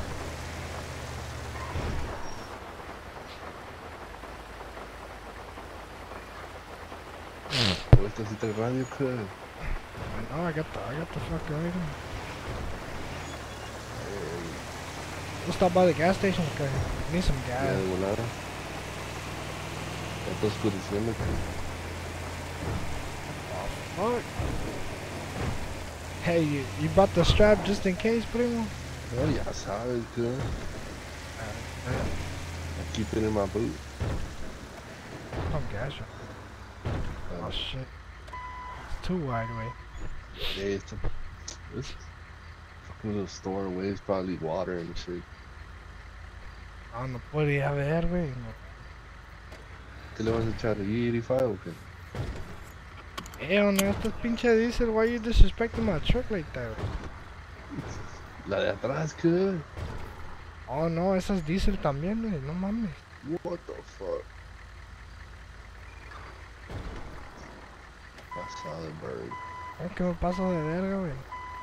Esta cita el radio, creo. I got the fucking radio. We'll stop by the gas station, okay? Need some Ya gas. de volada. está oscureciendo. Fuck. Hey, you brought the strap just in case, primo? No, ya sabes, que I keep it in my boot. Oh gosh. Oh shit. It's too wide away. Yeah, this fucking little store away is probably water and shit. Ah, no podía ver, güey. ¿Qué le vas a echar? ¿E85 o qué? No, esto es pinche diesel. Why you disrespecting my truck like that? La de atrás, ¿qué? Oh no, esa es diesel también, güey. No mames. What the fuck? Pasado de bird. Es que me paso de verga, güey.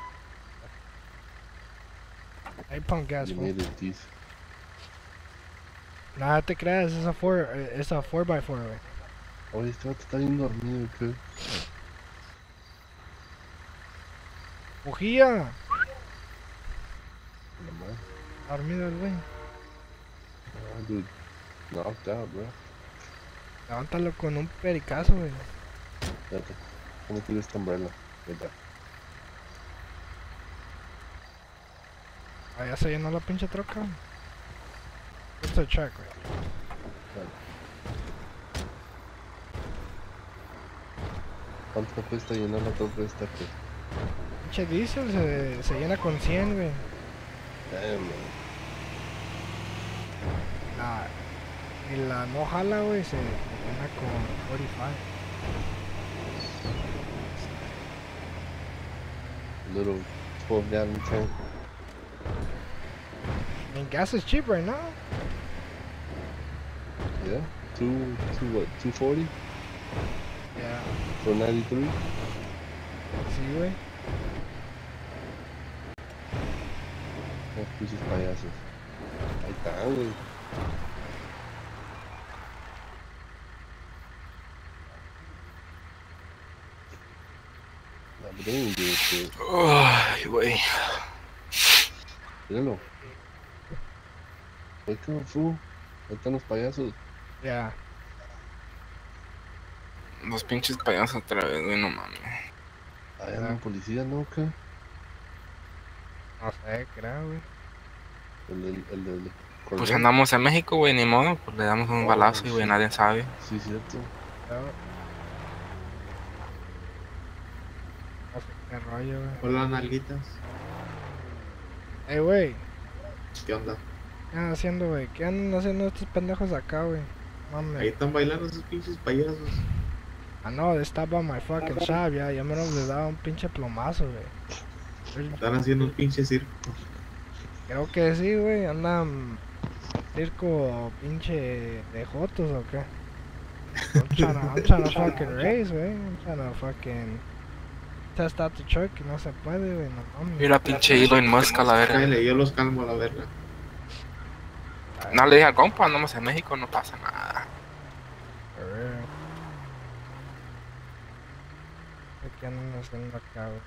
Ahí pump gas, You fool. made it diesel. Nada te creas, esa 4x4, güey. Oye, este vato está bien dormido, ¿qué? ¡Bujía! Nomás. Dormido el güey. Ah, dude. Knocked out, bro. Levántalo con un pericazo, güey. Espérate. ¿Cómo tienes esta umbrella? Ahí está. Ah, ya se llenó la pinche troca. What's the truck, güey? ¿Cuánto cuesta llenar la troca esta, qué? Pinche diesel se llena con 100, güey. Damn, man. Y la no jala, güey, se llena con 45. Little 12-gallon tank. I mean, gas is cheap right now. Yeah? What? 240 Yeah, for 93? sí, güey. Oh, pinches payasos. Ahí está, güey. No, but they didn't do it, shit. Ay, güey. Míralo. Wake up, fool. Ahí están los payasos. Yeah. Los pinches payasos otra vez, güey, no mames. Ahí anda un policía, ¿no? ¿Qué? No sé, creo, güey. El del Pues cordón. andamos en México, güey, ni modo. Pues le damos un Oh, balazo y, güey, sí. nadie sabe. Sí, cierto. No sé qué rollo, güey. Hola, nalguitas. Hey, güey. ¿Qué onda? ¿Qué andan haciendo, güey? ¿Qué andan haciendo estos pendejos acá, güey? Ahí Mames. están bailando esos pinches payasos. I know, they stopped by my fucking shop, ya me les daba un pinche plomazo, güey. Están haciendo un pinche circo. Creo que sí, güey, andan circo pinche de jotos o qué. I'm trying to fucking race, güey. I'm trying to fucking test out the truck y no se puede, güey, no mames. Mira, pinche Elon Musk a la verga. Cállale, yo los calmo a la verga. No le dije al compa, andamos en México, no pasa nada. A ver. ¿Qué andan haciendo acá, güey?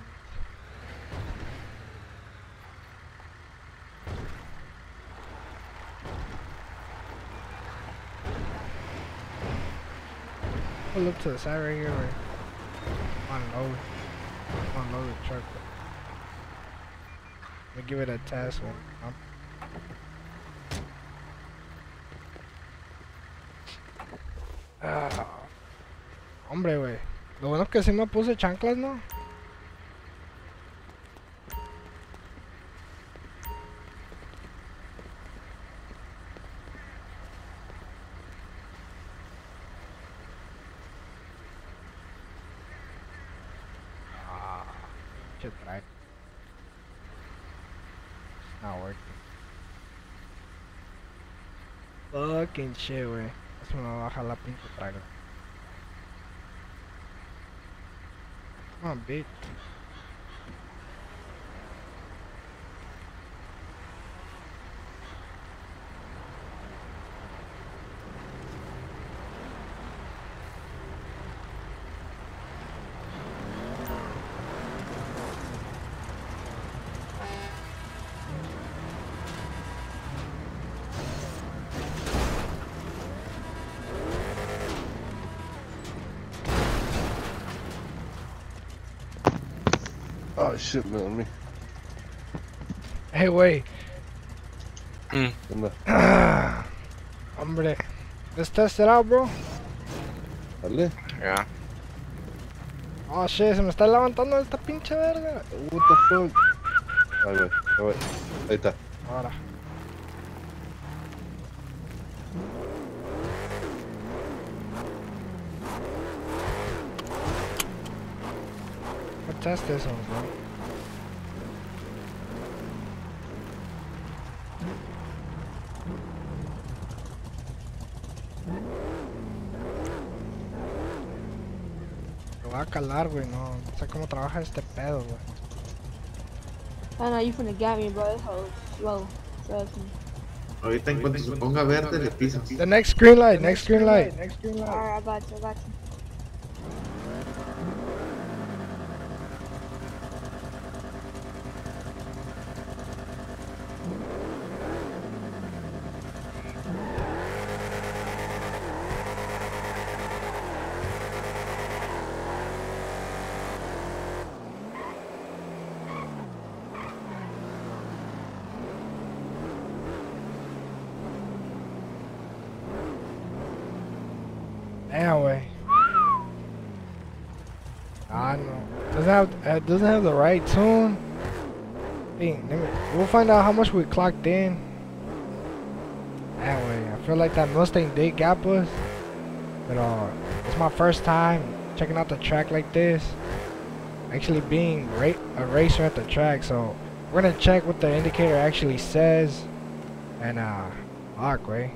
Pull up to the side right here, right? Unload the truck. Let me give it a test, man. Ah, hombre, güey. Lo bueno es que sí me puse chanclas, ¿no? Shit, right. Not working. Fucking shit, güey. Eso me va a bajar la pinche traga. Come on, bitch. got shipment on me. Hey, wait. Anda, Hombre. Let's test it out, bro. dale. Yeah. Oh, shit, se me está levantando esta pinche verga. What the fuck? Ahí voy. Ahí está. Ahora. What test this one, bro? Lo va a calar, güey, no sé cómo trabaja este pedo, güey. I know you finna get me, bro. This hoe slow. Trust me. Ahorita en cuanto se ponga verde le pisas. The next green light, next green light. Alright, I got you. Damn, way. I know. Doesn't have the right tune. Dang, we'll find out how much we clocked in. That way, I feel like that Mustang did gap us, but it's my first time checking out the track like this. Actually being a racer at the track, so we're gonna check what the indicator actually says. And fuck, way.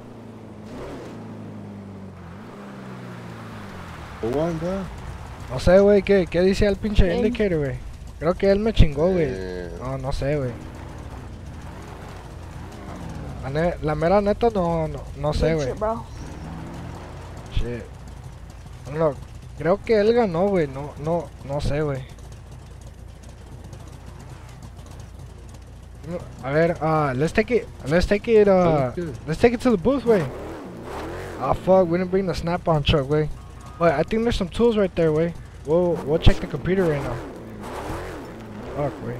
No sé, güey, ¿qué dice el pinche indicator, güey? Creo que él me chingó, güey. No sé, güey. La mera neta no sé, güey. Shit. No, creo que él ganó, güey. No sé, güey. A ver, let's take it to the booth, güey. Ah, fuck, we didn't bring the snap-on truck, güey. But I think there's some tools right there, way. We'll check the computer right now. Fuck, way.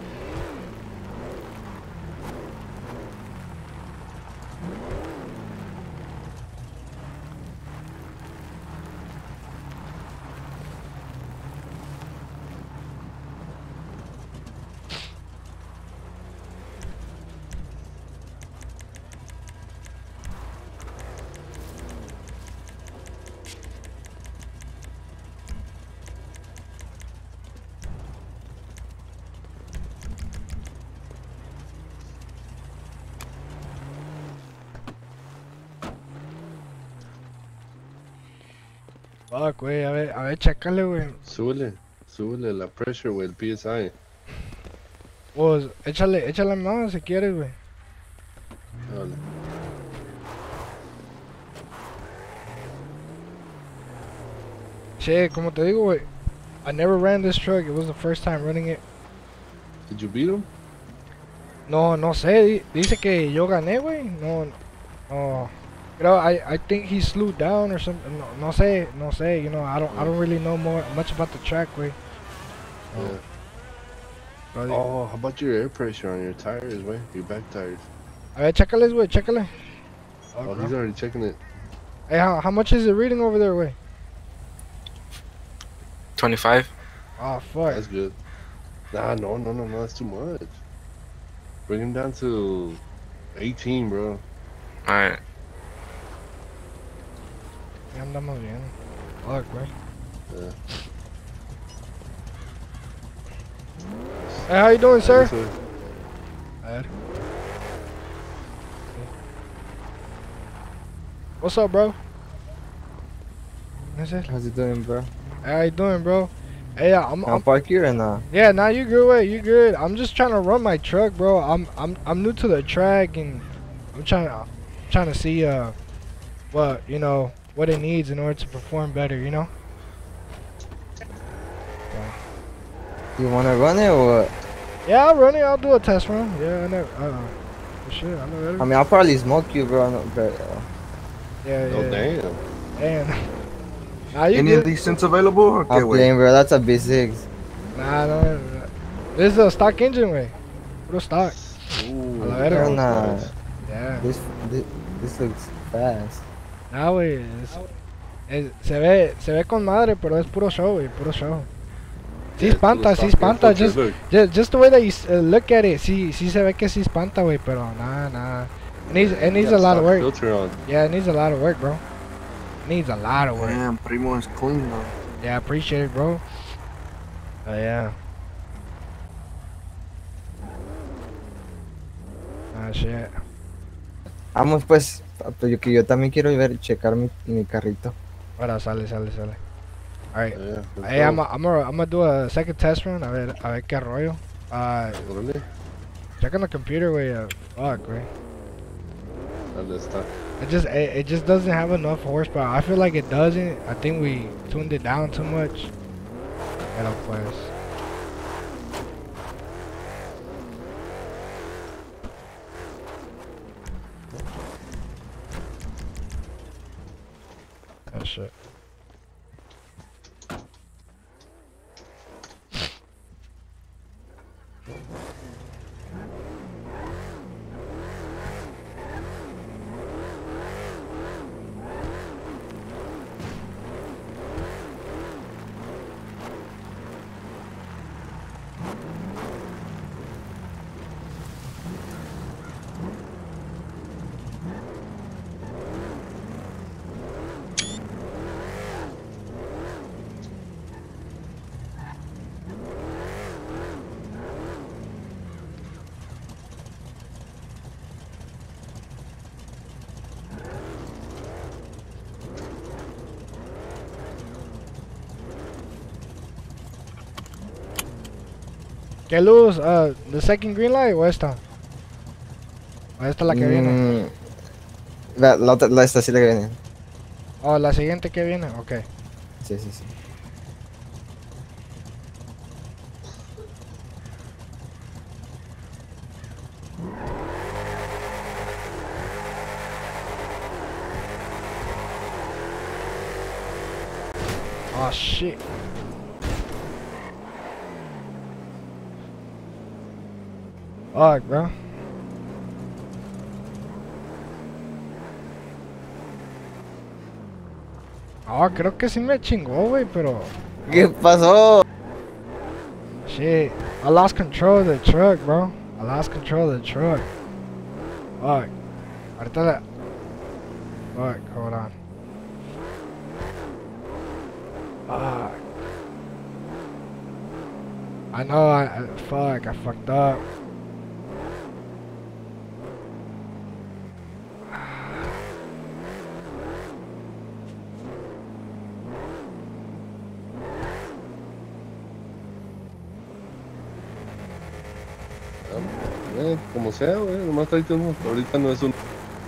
Fuck, güey, a ver, chécale, güey. Súbele la pressure, güey, el PSI. Pues, échale más si quieres, güey. Dale. Che, como te digo, güey, I never ran this truck. It was the first time running it. Did you beat him? No sé, dice que yo gané, güey. No. Pero I think he slowed down or something. No sé. You know, I don't really know much about the track, güey. Yeah. Oh, how about your air pressure on your tires, güey? Your back tires. A ver, chécales, güey, chécale. Oh, he's already checking it. Hey, how much is it reading over there, güey? 25. Oh, fuck. That's good. Nah, no, that's too much. Bring him down to 18, bro. Alright. Ya andamos bien. Fuck, güey. Yeah. Hey, how you doing, sir? So, What's up, bro? How's it doing, bro? How you doing, bro? Hey, I'm park here and Yeah, nah, you good, way. You good. I'm just trying to run my truck, bro. I'm new to the track and I'm trying to see what what it needs in order to perform better, you know. You wanna run it or what? Yeah, I'll run it. I'll do a test run. Yeah, I know. For sure, I know that. I mean, I'll probably smoke you, bro. Yeah. Oh, damn. Damn. Nah, you Any good. of these cents available? Okay, I'm playing, bro. That's a B6. Nah. This is a stock engine, güey. Puro stock. Ooh, A la verga. nice. Yeah. This looks fast. Nah, güey. Se ve con madre, pero es puro show, güey. Puro show. Sí Yeah, espanta, it's sí full stock. espanta. Look. Just the way that you look at it, sí se ve que sí espanta, güey, pero nah. It needs a lot of work. Filter on. Yeah, it needs a lot of work, bro. Needs a lot of work. Damn, Primo is clean though. Yeah, appreciate it, bro. Oh, yeah. Ah, shit. Vamos pues, que yo también quiero checar mi carrito. Ahora sale. Alright. Yeah, let's Hey, go. I'm gonna do a second test run. A ver qué rollo. Órale. Check on the computer, güey. Fuck, güey. Dale, está. It just doesn't have enough horsepower. I feel like it doesn't. I think we tuned it down too much. Pero pues. Oh shit. ¿Qué luz? ¿The second green light o esta? ¿O esta la que viene? Esta sí la que viene. ¿O la siguiente que viene? Ok. Sí. Oh shit. Fuck, bro. Oh, creo que sí me chingó, güey, pero... ¿Qué pasó? Shit. I lost control of the truck, bro. I lost control of the truck. Fuck. Ahorita la... Fuck, hold on. Fuck. I know, fuck, I fucked up. Como sea, güey, nomás tráete uno. Ahorita no es un...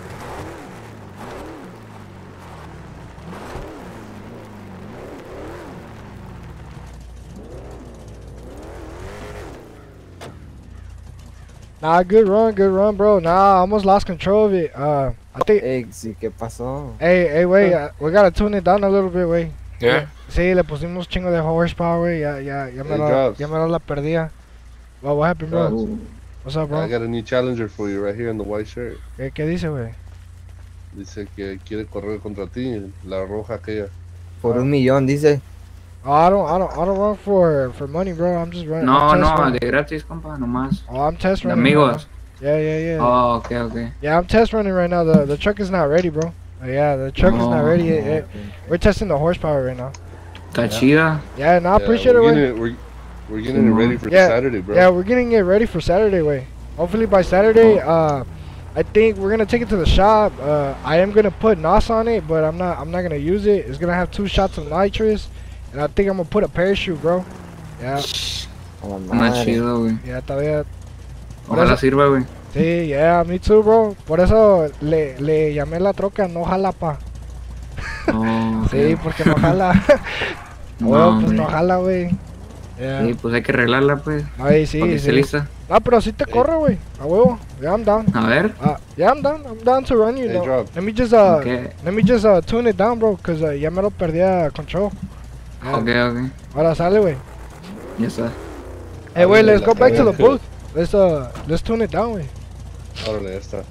Nah, good run, bro. Nah, I almost lost control of it. I think... Sí, ¿qué pasó? Hey, wait, we gotta tune it down a little bit, wey. Yeah. Sí, le pusimos chingo de horsepower, wey. Ya me la perdía. Well, what happened, bro? What's up, bro? I got a new challenger for you right here in the white shirt. ¿Qué dice, güey? Dice que quiere correr contra ti, la roja aquella. Por 1 millón, dice. Oh, I don't run for money, bro. I'm just running. No, de gratis, compa, nomás. Oh, I'm test De running. amigos. Yeah. Oh, okay. Yeah, I'm test running right now. The truck is not ready, bro. Yeah, the truck is not ready. We're testing the horsepower right now. Está chida. Yeah, no, I appreciate it, güey. We're getting it ready for Saturday, bro. Yeah, we're getting it ready for Saturday, way. Hopefully by Saturday, I think we're gonna take it to the shop. I am gonna put NOS on it, but I'm not gonna use it. It's gonna have 2 shots of nitrous, and I think I'm gonna put a parachute, bro. Yeah. Está chido, güey. Yeah, todavía. Ojalá sirva, güey. Sí, yeah, me too, bro. Por eso le llamé la troca no jala, pa. Oh, Sí, porque no jala. No, pues no jala, güey. Yeah. Sí, pues hay que arreglarla, pues. Ay, sí, Para que esté lista. No, pero sí te corre, güey. A huevo. Yeah, I'm down. A ver. Yeah, I'm down to run you. Hey, No. drop. Let me just Okay. tune it down, bro, cause ya me lo perdí a control. Yeah. Ok. Ahora sale, güey. Ya está. Hey, wait, let's la go back to the calle. booth. Let's tune it down, wey. Órale, ya está.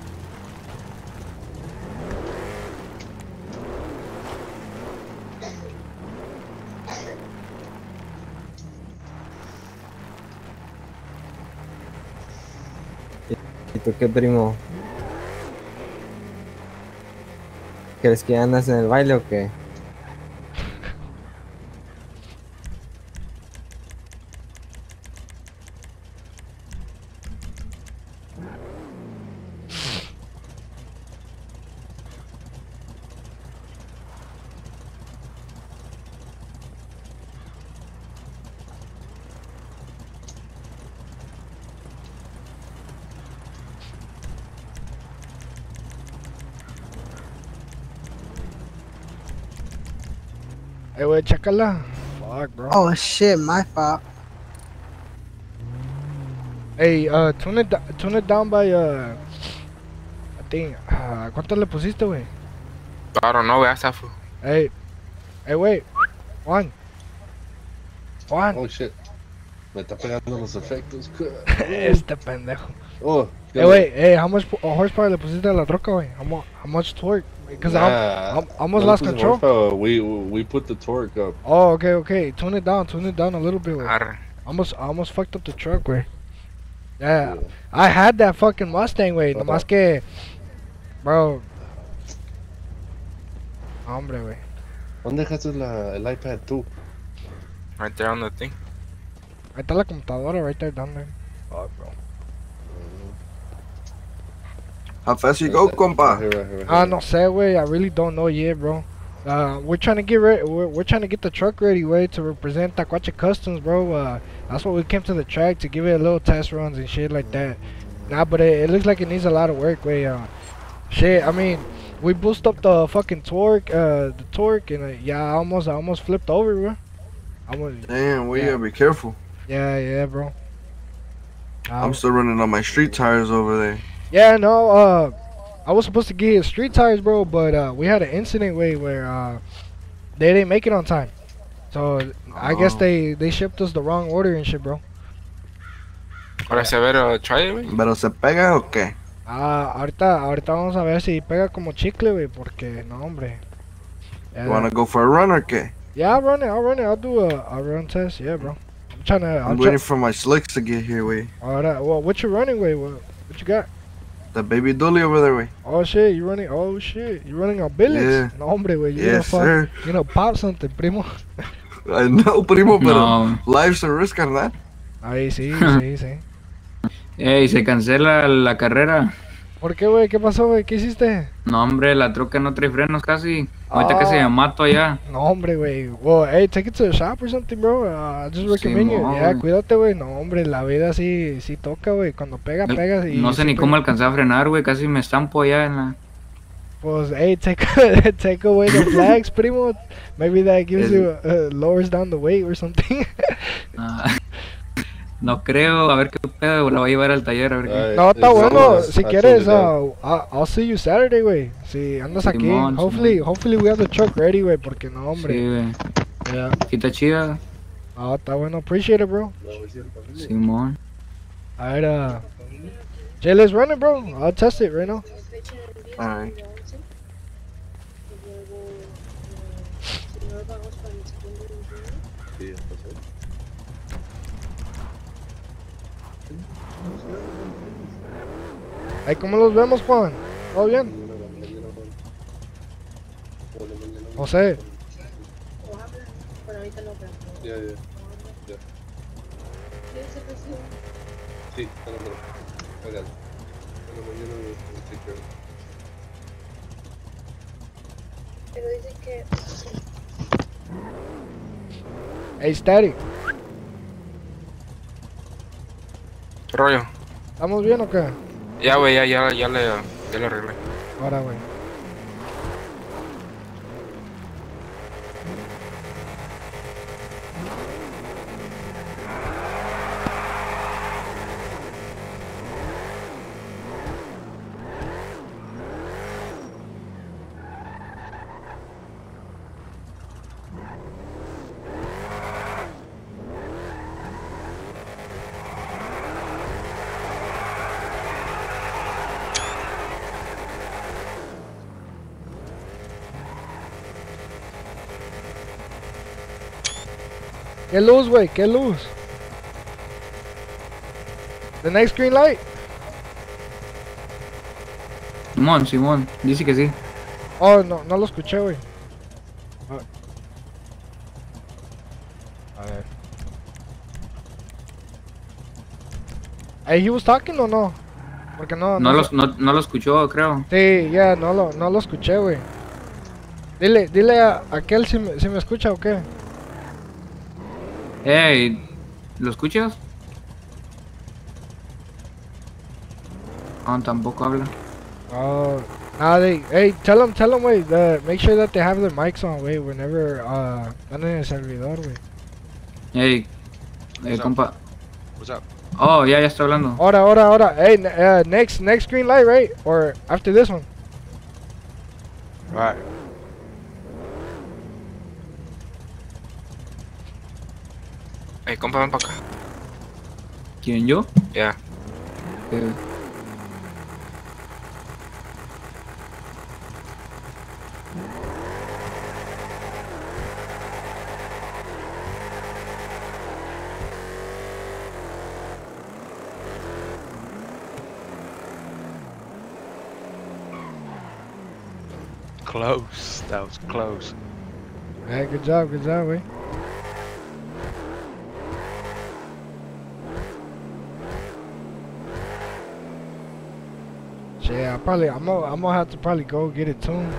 ¿Y tú qué, primo? ¿Crees que andas en el baile o qué? Hey, wey, chécala. Fuck, bro. Oh shit, my fault. Hey, tune it down by, I think, ¿cuánto le pusiste, wey? I don't know, güey, hasta fu. Hey, wait. Juan. Oh shit. Me está pegando los efectos. Este pendejo. Oh, Hey, wait, hey, how much horsepower le pusiste a la troca, wey? How much torque? Because I almost lost control. We put the torque up. Oh, okay. Tune it down a little bit, wey. Arre. Almost fucked up the truck, wey. Yeah, I had that fucking Mustang, wey. Nomás que, bro. Hombre, wey. ¿Dónde dejaste el iPad tú? Right there on the thing. Ahí está la computadora, right there, down there. Oh, bro. How fast you go, compa? No sé, wey. I really don't know yet, bro. We're trying to get we're trying to get the truck ready, way to represent Tacuache Customs, bro. That's what we came to the track to give it a little test runs and shit like that. Nah, but it looks like it needs a lot of work, way. Shit, I mean, we boosted up the fucking torque, and yeah, I almost flipped over, bro. Damn, we gotta be careful. Yeah, bro. I'm still running on my street tires over there. Yeah, no, I was supposed to get street tires, bro, but we had an incident where they didn't make it on time. So I guess they shipped us the wrong order and shit, bro. Ahora se ver, try it, güey. ¿Pero se pega o qué? Ahorita vamos a ver si pega como chicle, güey, porque no, hombre. You wanna go for a run or qué? Yeah, I'll run it. I'll do a run test. Yeah, bro. I'm waiting for my slicks to get here, way. Alright, well, what you running, way? What you got? The baby dolly over there, way. Oh shit, you running? Oh shit, you running on billets? Yeah. No, hombre, way. Yes, sir. You know, pop something, primo. I know, primo, pero No. life's a risk on that. Ahí sí. Ey, se cancela la carrera. ¿Por qué, güey? ¿Qué pasó, güey? ¿Qué hiciste? No, hombre, la troca no trae frenos casi. Ahorita casi me mato allá. No, hombre, güey. Well, hey, take it to the shop or something, bro. I just recommend you. Yeah, cuídate, güey. No, hombre, la vida sí toca, güey. Cuando pega. Y no sé ni cómo alcancé a frenar, güey. Casi me estampo allá en la... Pues, hey, take away the flags, primo. Maybe that gives you, lowers down the weight or something. No creo, a ver qué pedo, la voy a llevar al taller, a ver qué. No, está bueno, si quieres, I'll see you Saturday, güey. Si andas aquí, hopefully we have the truck ready, güey, porque no, hombre. Sí, güey. Yeah. Quita chida. Está bueno, appreciate it, bro. Simón. A ver, Jay, let's run it, bro. I'll test it right now. Alright. Hey, ¿cómo los vemos, Juan? ¿Todo bien? José. Ya. Sí, hágalo. Pero dicen que... Hey, Static. ¿Qué rollo? ¿Estamos bien o qué? Ya, güey, ya le arreglé. Ahora, güey. Qué luz, güey, qué luz. The next green light. Simón, dice que sí. Oh, no, no lo escuché, güey. A ver. Hey, he was talking o no? Porque no No lo escuchó, creo. Sí, ya, no lo escuché, güey. Dile a aquel si me escucha o qué. Hey, ¿lo escuchas? Ah, tampoco habla. Oh, hey, tell them, wait, make sure that they have their mics on, wait, whenever, van en el servidor, güey. Hey, What's up? compa. What's up? Oh, ya está hablando. Ahora, hey, next green light, right? Or after this one? Alright. Hey, compa, ven para acá. ¿Quién, yo? Ya. Eh, Close. That was close. Hey, good job, güey. Yeah, I'm gonna have to probably go get it tuned.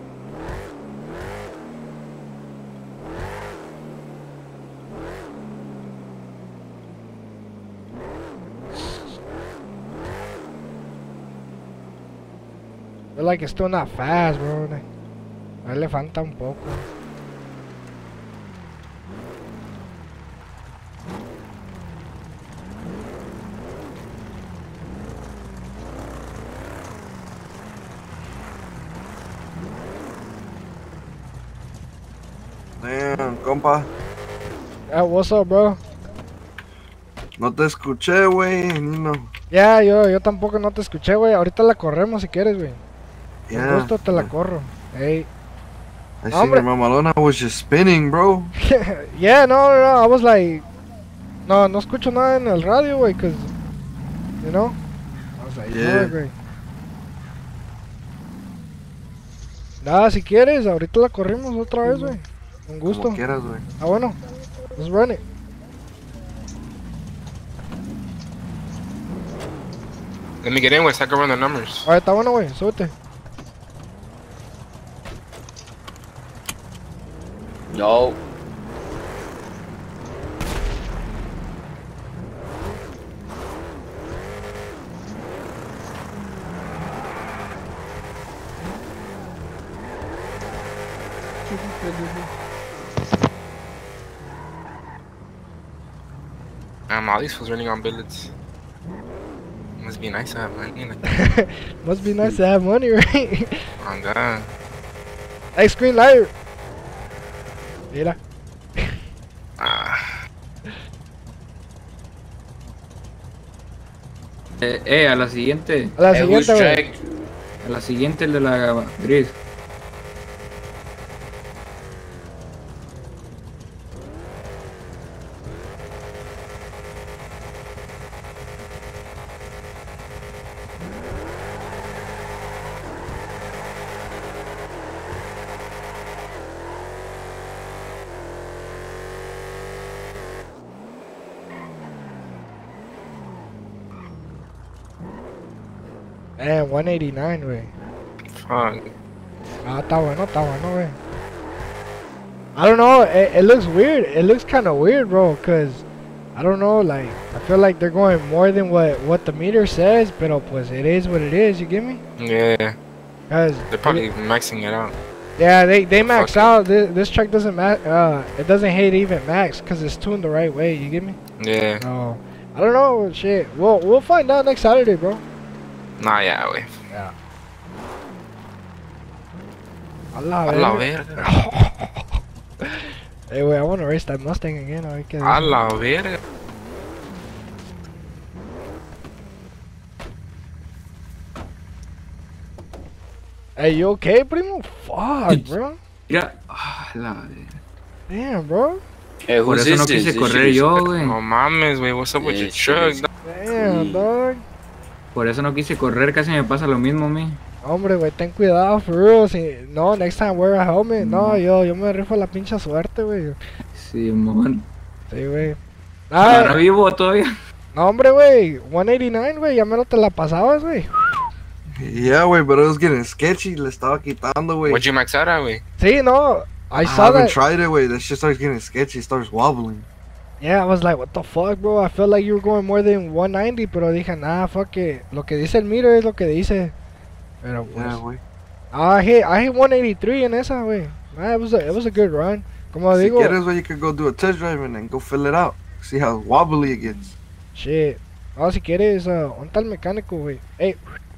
Feel like it's still not fast, bro. A él le falta un poco. Damn, compa. What's up, bro? No te escuché, güey. No. Ya, yo tampoco no te escuché, güey. Ahorita la corremos si quieres, güey. Con Yeah. gusto te la corro. Hey. I seen your mamalona was just spinning, bro. Yeah, no, I was like... No escucho nada en el radio, güey, cause... You know? I was like, Yeah. no, güey. Nada, si quieres, ahorita la corrimos otra vez, güey. Con gusto. Como quieras, güey. Ah, bueno. Let's run it. Let me get in with so I can run the numbers. Alright, está bueno, güey. Súbete. Yo. All these fools running on billets. Must be nice to have money. Like, Must be nice to have money, right? oh God. Hey, screen light. Mira. A la siguiente. A la siguiente, güey. A la siguiente, el de la gris. Man, 189, güey. Fuck. Ah, está bueno, güey. I don't know, it looks weird. It looks kind of weird, bro, because, I don't know, like, I feel like they're going more than what the meter says, pero pues it is what it is, you get me? Yeah. Cause They're probably maxing it out. yeah, they max out. This truck doesn't it doesn't hit even max, because it's tuned the right way, you get me? Yeah. No, I don't know, shit. We'll find out next Saturday, bro. Nah, yeah, wey. Yeah. A la verga. Hey, wait, I want to race that Mustang again. A la verga. Hey, you okay, primo? Fuck, bro. Mira. Ah, la verga. Damn, bro. Hey, Por who's eso no this? quise This correr shit is- yo, güey. No mames, güey. What's up with your This shit truck? is- dog? Damn, dog. Por eso no quise correr, casi me pasa lo mismo a mí. Hombre, güey, ten cuidado, for real. Si, no, next time wear a helmet. No, yo me rifo la pinche suerte, güey. Sí, mon. Sí, güey. Ahora vivo todavía. No, hombre, güey. 189, güey. Ya me lo te la pasabas, güey. Yeah, güey, but it was getting sketchy. Le estaba quitando, güey. What'd you max out at, güey? Sí, no. I I saw haven't that. tried it, güey. That shit starts getting sketchy. It starts wobbling. Yeah, I was like, what the fuck, bro? I felt like you were going more than 190, pero dije, nah, fuck it. Lo que dice el meter es lo que dice. Pero pues. Yeah, güey. I hit 183 en esa, güey. Nah, it was a good run. Como Si digo, quieres, güey, you could go do a test drive and then go fill it out. See how wobbly it gets. shit. No, si quieres, ¿dónde está el mecánico, güey? Hey,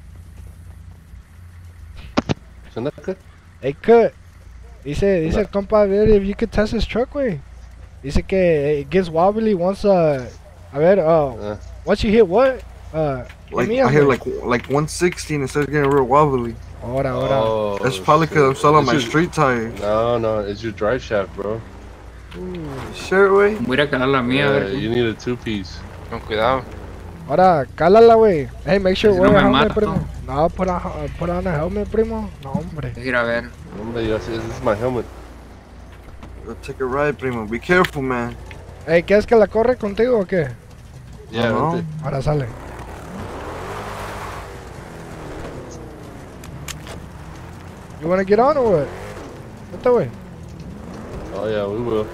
¿Son acá? hey, cut. Dice el compa, a ver, if you could test his truck, güey. Dice que it gets wobbly once, a ver, once you hit what? Like, mías, I hit güey. like 160 and it starts getting real wobbly. Ahora. Oh, That's probably because I'm still on It's my your- street tires. No, it's your drive shaft, bro. Sure, güey. Voy a ir a calar la mía, a Yeah, ver. you need a two-piece. Con cuidado. Ahora, cálala, güey. Hey, make sure Si wear no a me helmet, mato. primo. No, put on a helmet, primo. No, hombre. Deja ir a ver. Hombre, this is my helmet. Go take a ride, primo. Be careful, man. Hey, ¿quieres que la corre contigo o qué? Yeah, No. vente. Ahora sale. You wanna get on or what? Vete, güey. Oh, yeah, we will.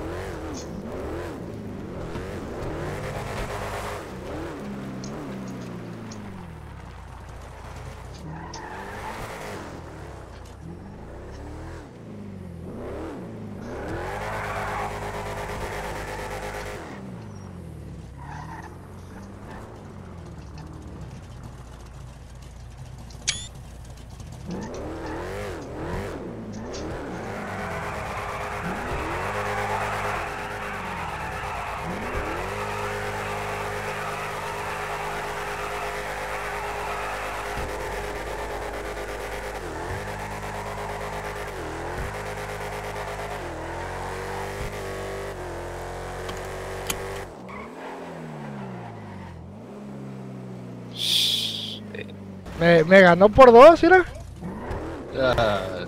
Me ganó por 2, mira. Yeah.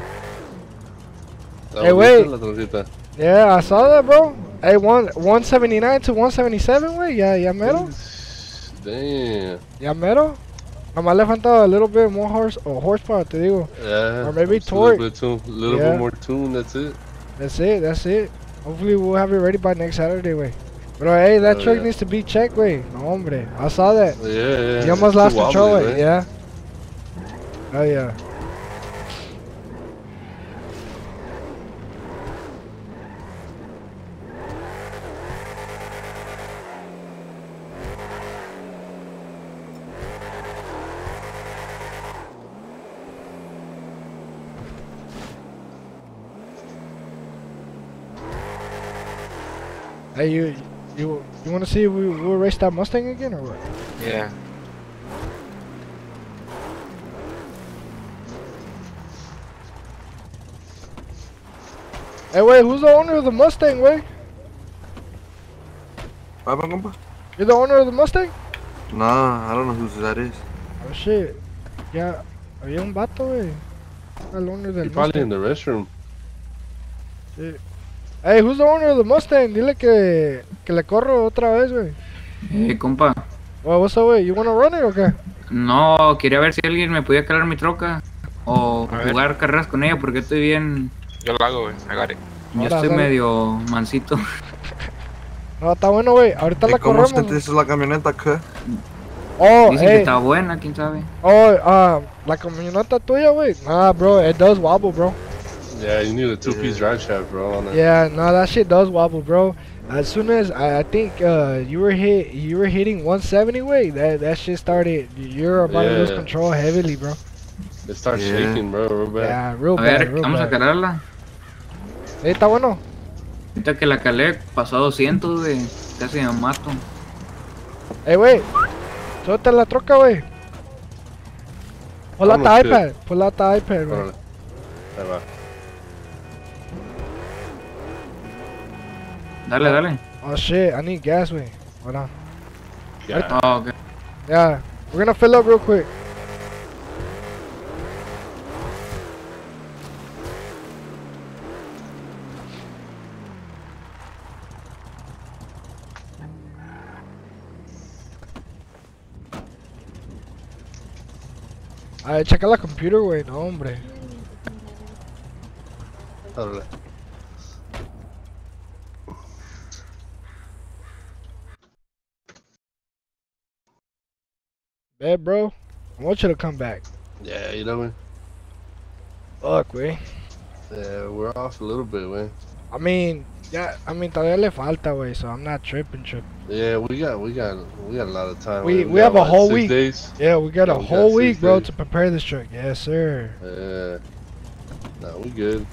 Hey, wait. La troncita. Yeah, I saw that, bro. Hey, 179 to 177, güey. Ya mero. Damn. Ya mero. Nomás le falta a little bit more horsepower, te digo. Yeah. Or maybe just a little torque. bit little Yeah. bit more tune, that's it. That's it. Hopefully we'll have it ready by next Saturday, güey. Pero hey, that Oh, truck yeah. needs to be checked, güey. No, hombre. I saw that. Yeah. You almost it's lost too control, wobbly, güey. man. Yeah. Oh, yeah. Hey, you want to see if we'll race that Mustang again or what? Yeah. Hey, wait, who's the owner of the Mustang, wait? Papa, compa? You're the owner of the Mustang? Nah, I don't know who that is. Oh, shit. Ya, había un vato, güey. El owner del You're probably in Mustang. the restroom. Sí. Hey, who's the owner of the Mustang? Dile que le corro otra vez, güey. Compa. Well, what's up, güey? You wanna run it o qué? No, quería ver si alguien me podía calar mi troca. O A ver. jugar carreras con ella porque estoy bien. Yo lo hago, güey. I got it. Yo Ahora estoy sale. medio mansito. No, está bueno, güey. Ahorita ¿Y la cómo corremos. sentiste la camioneta acá? Oh, Dicen que hey. está buena, quién sabe. Oh, la camioneta tuya, güey. Nah, bro, it does wobble, bro. Yeah, you need a two-piece drive shaft, bro. On that. Yeah, no, that shit does wobble, bro. As soon as I think you were hitting 170, way that shit started. You're about to lose Yeah. control heavily, bro. It starts Yeah. shaking, bro, real bad. Yeah, real A bad, ver, real vamos a bad. cargarla. Sí, está bueno. Ahorita que la calé, pasó a 200, güey. Casi me mato. Hey, wey, suelta la troca, wey. Pull out the Vámonos, iPad. Pull out the iPad, wey. Órale. Ahí va. Dale, dale. Oh shit, I need gas, wey. Hold on. Yeah. Oh, okay. Yeah, we're gonna fill up real quick. A ver, checa la computer, güey. No, hombre. Órale. Hey, bro. I want you to come back. Yeah, you know, man. Fuck, güey. Yeah, we're off a little bit, man. I mean, yeah, I mean, todavía le falta, güey, so I'm not tripping. Yeah, we got a lot of time. We got, have a what, whole 6 week. days? Yeah, we got Yeah, a we whole got 6 week, bro, days. to prepare this truck. Yes, sir. Yeah. No, we good.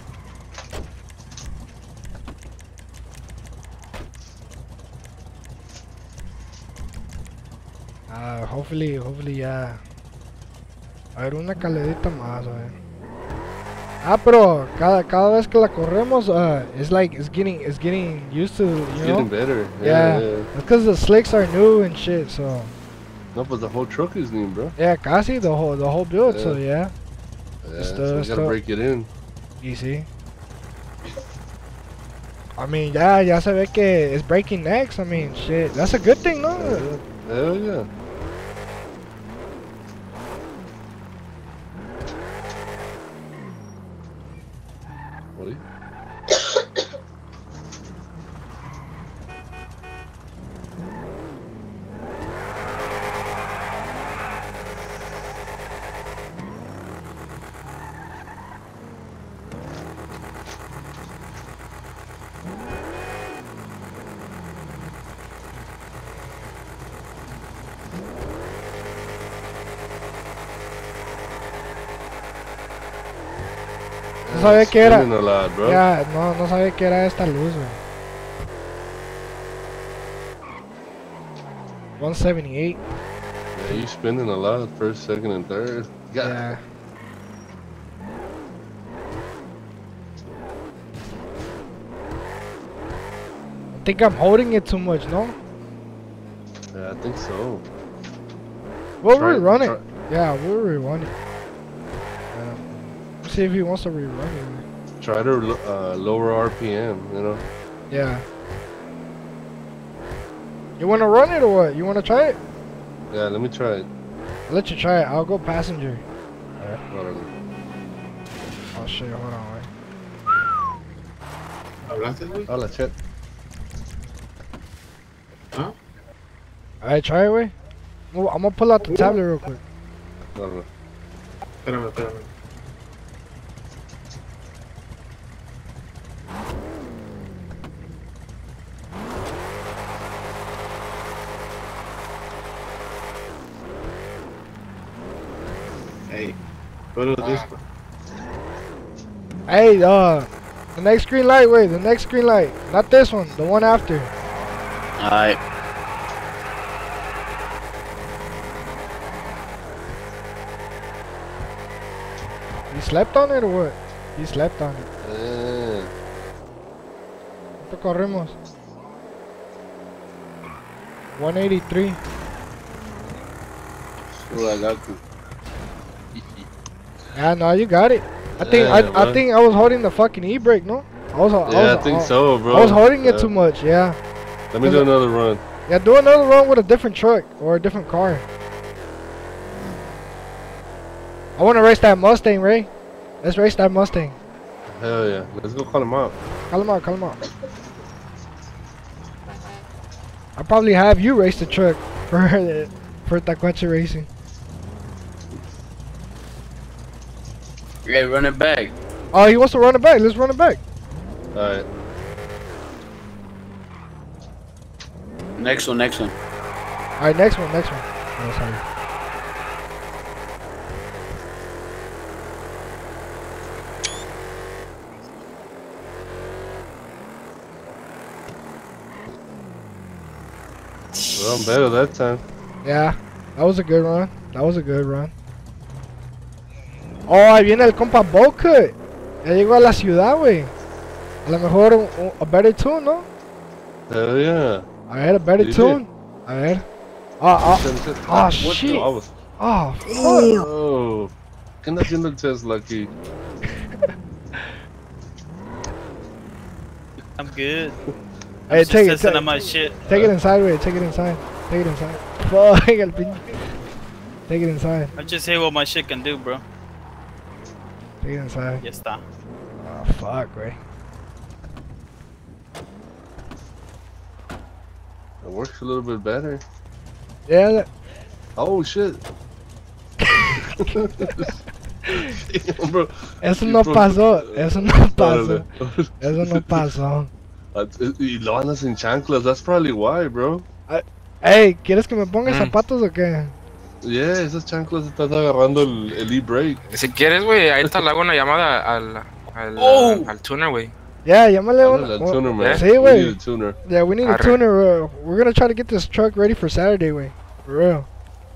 Hopefully, yeah. A ver, una caledita más, güey. Ah, pero cada vez que la corremos, it's getting used to, you It's know? getting better. Yeah. It's because the slicks are new and shit, so. No, but the whole truck is new, bro. Yeah, casi the whole build, so yeah. Yeah, so we gotta break it in. Easy. I mean, ya se ve que it's breaking necks. I mean, shit, that's a good thing, no? Hell yeah. What are you? No sabía que era. Spinning a lot, bro. Ya, no sabía que era esta luz, güey. 178. Yeah, you spinning a lot, first, second, and third. God. Yeah. I think I'm holding it too much, no? Yeah, I think so. We'll Try- rerun it. try- Yeah, we'll rerun it. Let's see if he wants to rerun it. Try to lower RPM, you know? Yeah. You wanna run it or what? You wanna try it? Yeah, let me try it. I'll let you try it. I'll go passenger. Órale. Oh shit, hold on, wait. ¿Hablaste, güey? Hola, Chet. ¿Ah? Alright, try it, wait. I'm gonna pull out the tablet real quick. Órale. Espérame. Hey, go to this one. Hey, the next green light, wait, the next green light. Not this one, the one after. Alright. You slept on it or what? You slept on it. ¿Cuánto corremos? 183. Oh, I got you. Yeah, no, you got it. I think Yeah, I bro. think I was holding the fucking e-brake, no? Yeah, I think so, bro. I was holding it Yeah. too much, yeah. Let me do another run. Yeah, do another run with a different truck or a different car. I want to race that Mustang, Ray. Let's race that Mustang. Hell yeah. Let's go call him out. Call him out, call him out. I'll probably have you race the truck for Tacuache Racing. Hey, run it back. Oh, he wants to run it back. Let's run it back. Alright. Next one. Alright, next one. Oh, sorry. Well, I'm better that time. Yeah, that was a good run. Oh, ahí viene el compa Boca. Ya llegó a la ciudad, güey. A lo mejor a better tune, ¿no? Hell yeah. A ver, better Dile. tune. A ver. Oh, shit. What the- Oh, fuck. Oh. ¿Qué anda haciendo el Tesla aquí? I'm good. Hey, I'm take it. just testing on my shit. Take it inside, wait. Take it inside. Take it inside. Fuck, el pinche. Take it inside. I'm just saying what my shit can do, bro. Take it inside. Ya está. Oh, fuck, güey. It works a little bit better. Yeah. Oh shit. Damn, bro. Eso no pasó. Eso no pasó. Eso no pasó. Y lo andas en chanclas. That's probably why, bro. Hey, ¿quieres que me ponga zapatos o qué? Yeah, esas chanclas estás agarrando el e-brake. Si quieres, güey, ahorita le hago una llamada al tuner, güey. Yeah, llámale Al tuner, man. Sí, We need güey. a tuner. Yeah, we need a Arre. tuner. We're gonna try to get this truck ready for Saturday, güey. For real.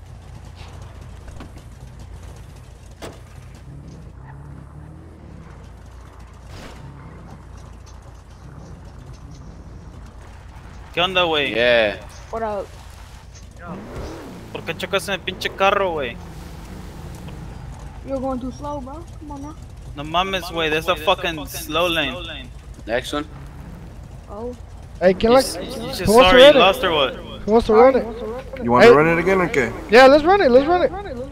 ¿Qué onda, güey? Yeah. What up? ¿Por qué chocas en el pinche carro, güey? You're going too slow, bro. Come on now. No mames, güey. There's a fucking slow lane. Next one. Oh. Hey, You ¿quién like? just Who wants to sorry, run you it? lost or what? Who wants to run it? You want Hey. to run it again or qué? Yeah, let's run it. Let's run it.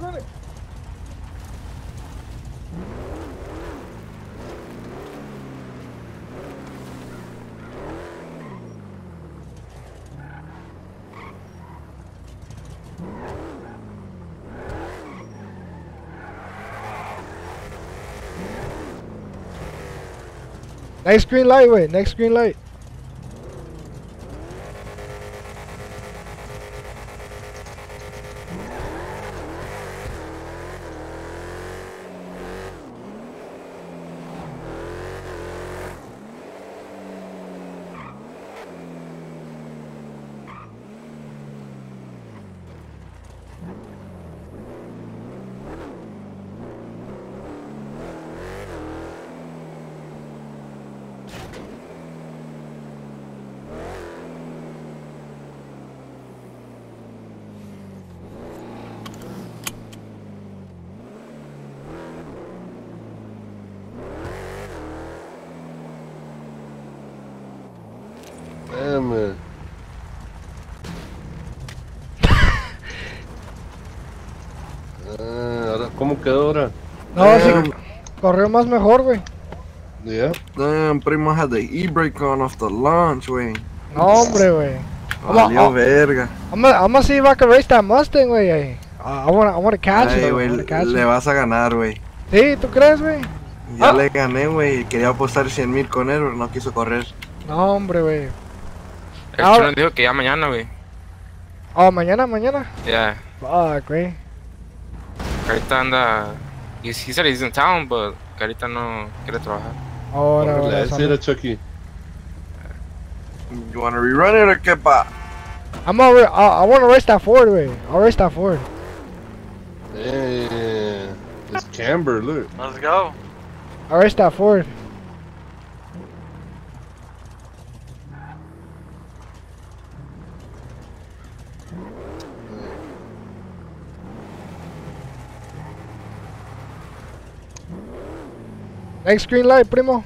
Next green light, wait. Next green light. Damn it. Ahora, ¿cómo quedó ahora? No, sí. Corrió más mejor, güey. Yeah. Damn, Primo had the e-brake on off the launch, güey. No, hombre, güey. Valió verga. I'm gonna see if I can race that Mustang, güey. I wanna catch Ay, it. I güey, wanna catch le it. vas a ganar, güey. Sí, ¿tú crees, güey? Ya le gané, güey. Quería apostar 100,000 con él, pero no quiso correr. No, hombre, güey. El Ahora- tuner dijo que ya mañana, güey. Oh, mañana. Yeah. Fuck, güey. Ahorita anda. He said he's in town, but que ahorita no quiere trabajar. Ahora, Órale, ahora. ese era Chucky. You wanna rerun it or qué pa? I wanna race that Ford, güey. I'll race that Ford. Damn. It's Camber, look. Let's go. I'll race that Ford. Next green light, primo.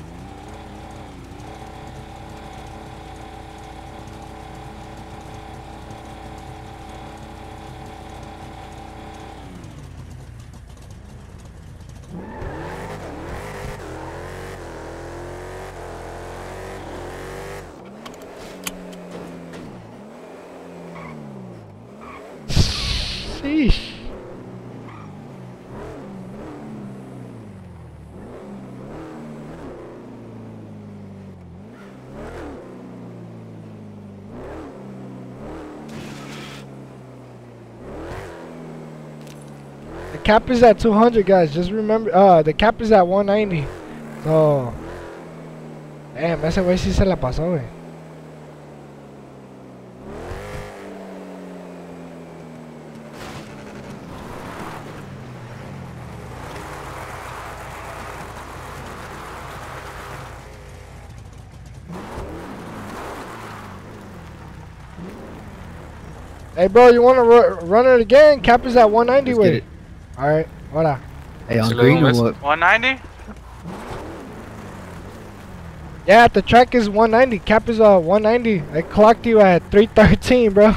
Sheesh. The cap is at 200, guys. Just remember, the cap is at 190. So, damn, ese güey sí se la pasó, güey. Hey, bro, you want to run it again? Cap is at 190 Let's way. get it. All right, hola. Hey, on green or what? 190? Yeah, the track is 190. Cap is 190. I clocked you at 313, bro.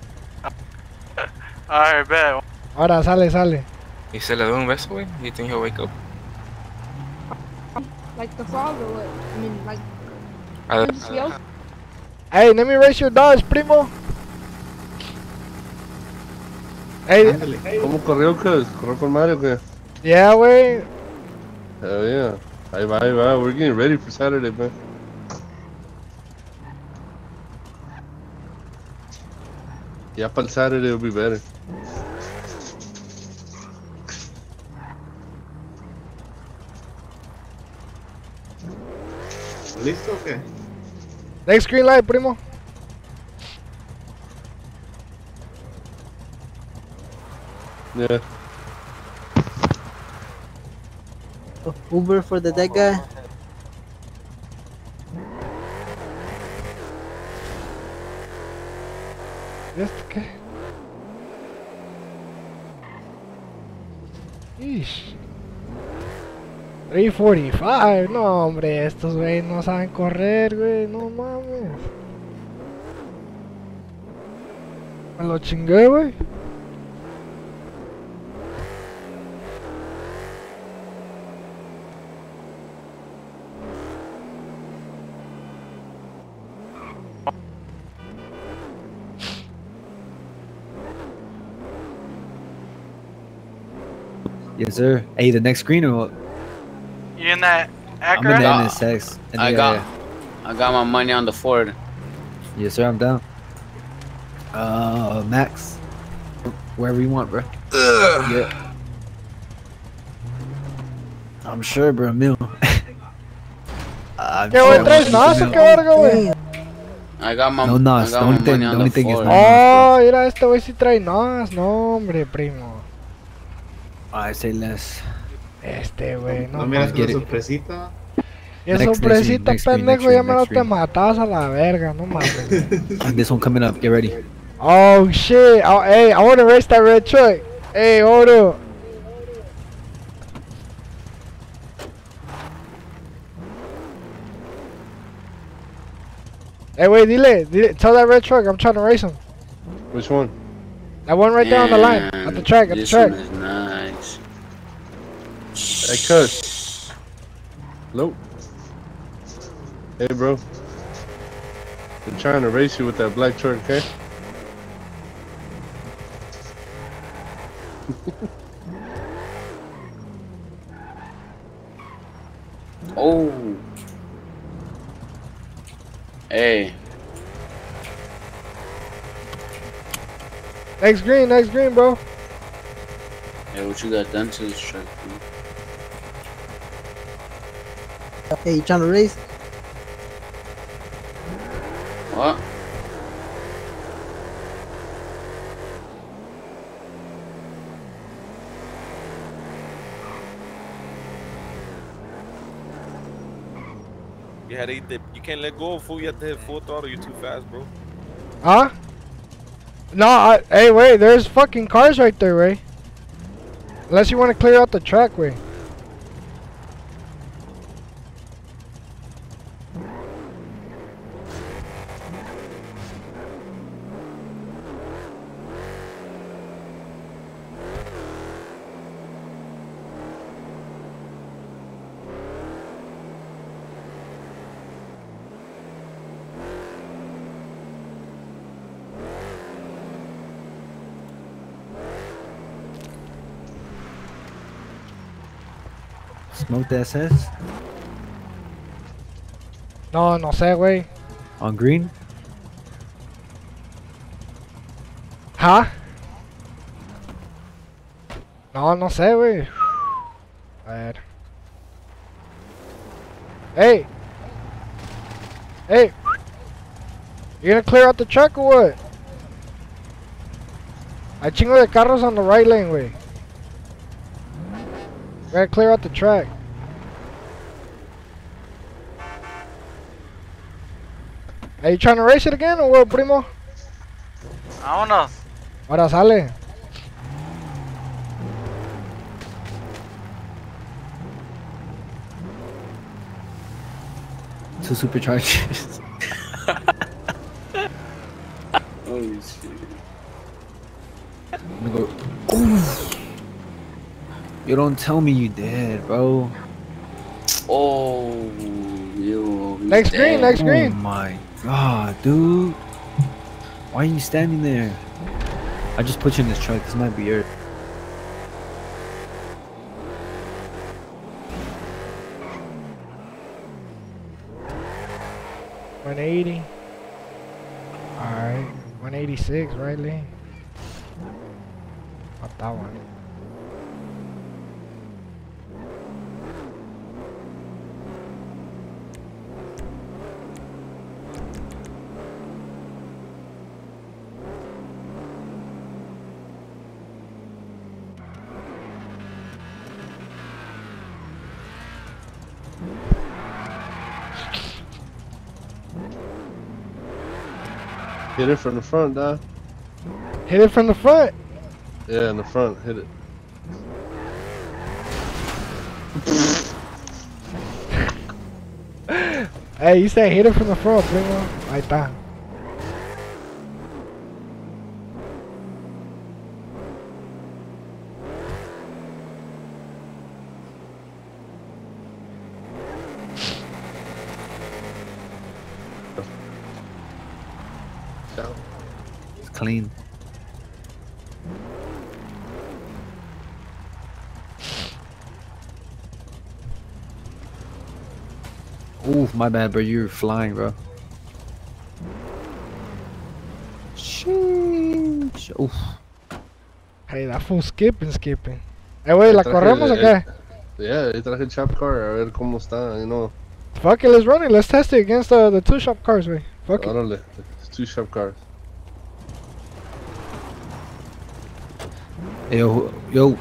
Alright, bet. Ahora, sale. Y se le da un beso, güey. You think he'll wake up? Like the frog or what? I mean, like. Uh, Hey, let me race your Dodge, primo. Hey. ¿Cómo corrió, cuz? ¿Corrió con Mario, qué? Yeah, wey. Hell yeah. Ahí va. We're getting ready for Saturday, man. Yeah, para el Saturday it'll be better. ¿Listo o qué? Next green light, primo. Yeah. Uber for the dead guy. ¿Qué? Ish. 345. No, hombre, estos güeyes no saben correr, güey. No mames. Me lo chingué, güey. Yes, sir. Hey, the next green or what? You in that I'm in Acura? the NSX. I got my money on the Ford. Yes, sir. I'm down. Max. Wherever you want, bro. Yeah. I'm sure, bro. Mil. ¿Qué, güey? ¿Traes NOS o qué verga, güey? I got my, No NOS. I got The only my thing, money the on only the thing is Ford. no Oh, mira, este güey sí trae NOS. No, hombre, primo. I say less. Este güey, no. ¿No miras get una it. sorpresita? Y esa Next sorpresita, next green, pendejo, next ya green, me lo next te green. matabas a la verga, no mames. And this one coming up. Get ready. Oh shit! Oh, hey, I want to race that red truck. Hey, hold up. Hey, wait, dile, tell that red truck I'm trying to race him. Which one? That one right there on the line, at the track, at the This track. one is nice. Hey, cuz. Hello? Hey, bro. I'm trying to race you with that black truck, okay? Oh. Hey. Next green, bro. Hey, what you got done to this truck, bro? Hey, you trying to race? What? You had to eat the, you can't let go of food. You have to hit full throttle. You're too fast, bro. Huh? No, hey, wait, there's fucking cars right there, Ray. Unless you want to clear out the track, Ray. Smoke the SS. No, no sé, güey. On green. ¿Ah? No, no sé, güey. A ver. Hey. Hey. You gonna clear out the track or what? Hay chingo de carros on the right lane, güey. Gotta clear out the track. Are you trying to race it again or what, primo? Vámonos. Ahora sale. Two superchargers. Holy shit. I'm gonna go. Ooh. You don't tell me you dead, bro. Oh, yo. Next green, next green. Oh my god, dude. Why are you standing there? I just put you in this truck. This might be yours. $180. Alright. 186, right, Lee? Not that one. Hit it from the front, dog. Hit it from the front. Yeah, in the front. Hit it. Hey, you said hit it from the front, primo. Ahí está. It's clean. Ooh, my bad, bro. You're flying, bro. Sheesh. Oof. Hey, that fool skipping. Hey, wait, ¿la corremos o qué? Yeah, yo traje el chop car a ver cómo está, you know. Fuck it, let's run it. Let's test it against the two shop cars, wait. Fuck it. Órale, it's 2 shop cars. Yo, yo.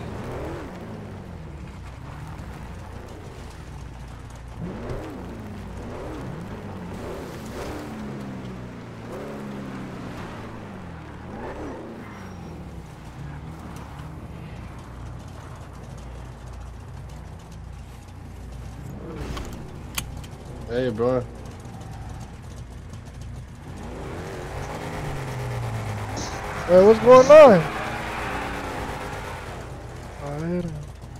Hey, bro. Hey, what's going on? A ver.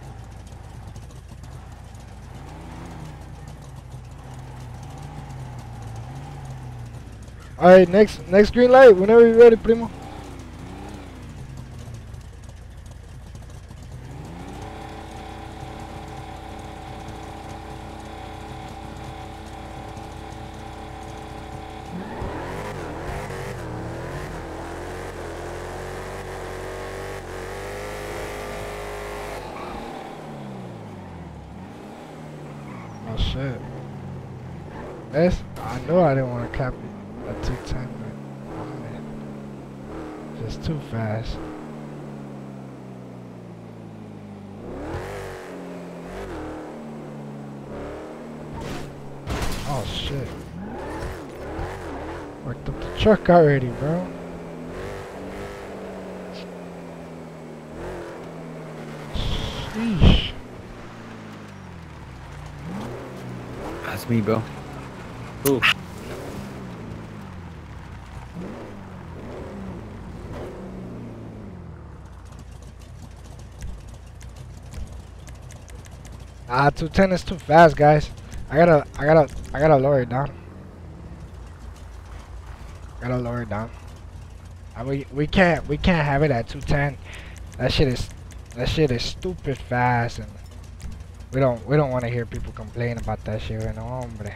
Alright, next green light, whenever you're ready, primo. Oh shit. That's, I knew I didn't want to cap it at 210, but oh man. Just too fast. Oh shit. Worked up the truck already, bro. Sheesh. That's me, bro. Ooh. Ah, 210 is too fast, guys. I gotta lower it down. Gotta lower it down. We can't have it at 210. That shit is stupid fast, and we don't want to hear people complain about that shit, no hombre.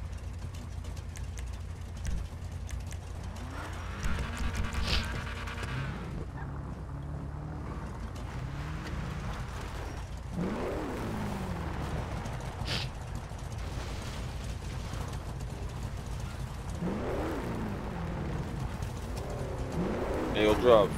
Hey, yo, drop.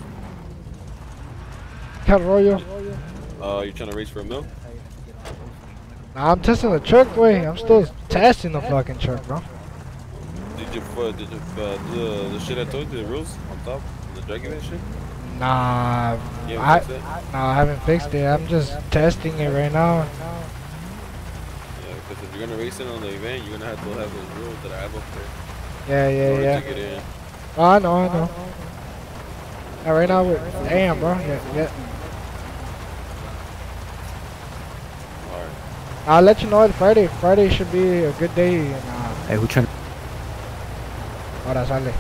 ¿Qué rollo? You trying to race for a mill? Nah, I'm testing the truck, way. I'm still testing the fucking truck, bro. Did you do the shit I told you, the rules on top, the dragging and shit? Nah, You I haven't fixed it? I haven't fixed it. I'm just testing it right now. Yeah, because if you're gonna race it on the event, you're gonna have to have those rules that I have up there. Yeah, in order yeah. to get in. Oh, I know. Yeah, right now, damn, bro. Yeah. Alright. I'll let you know on Friday. Friday should be a good day. And, Hey, who trying? ahora sale.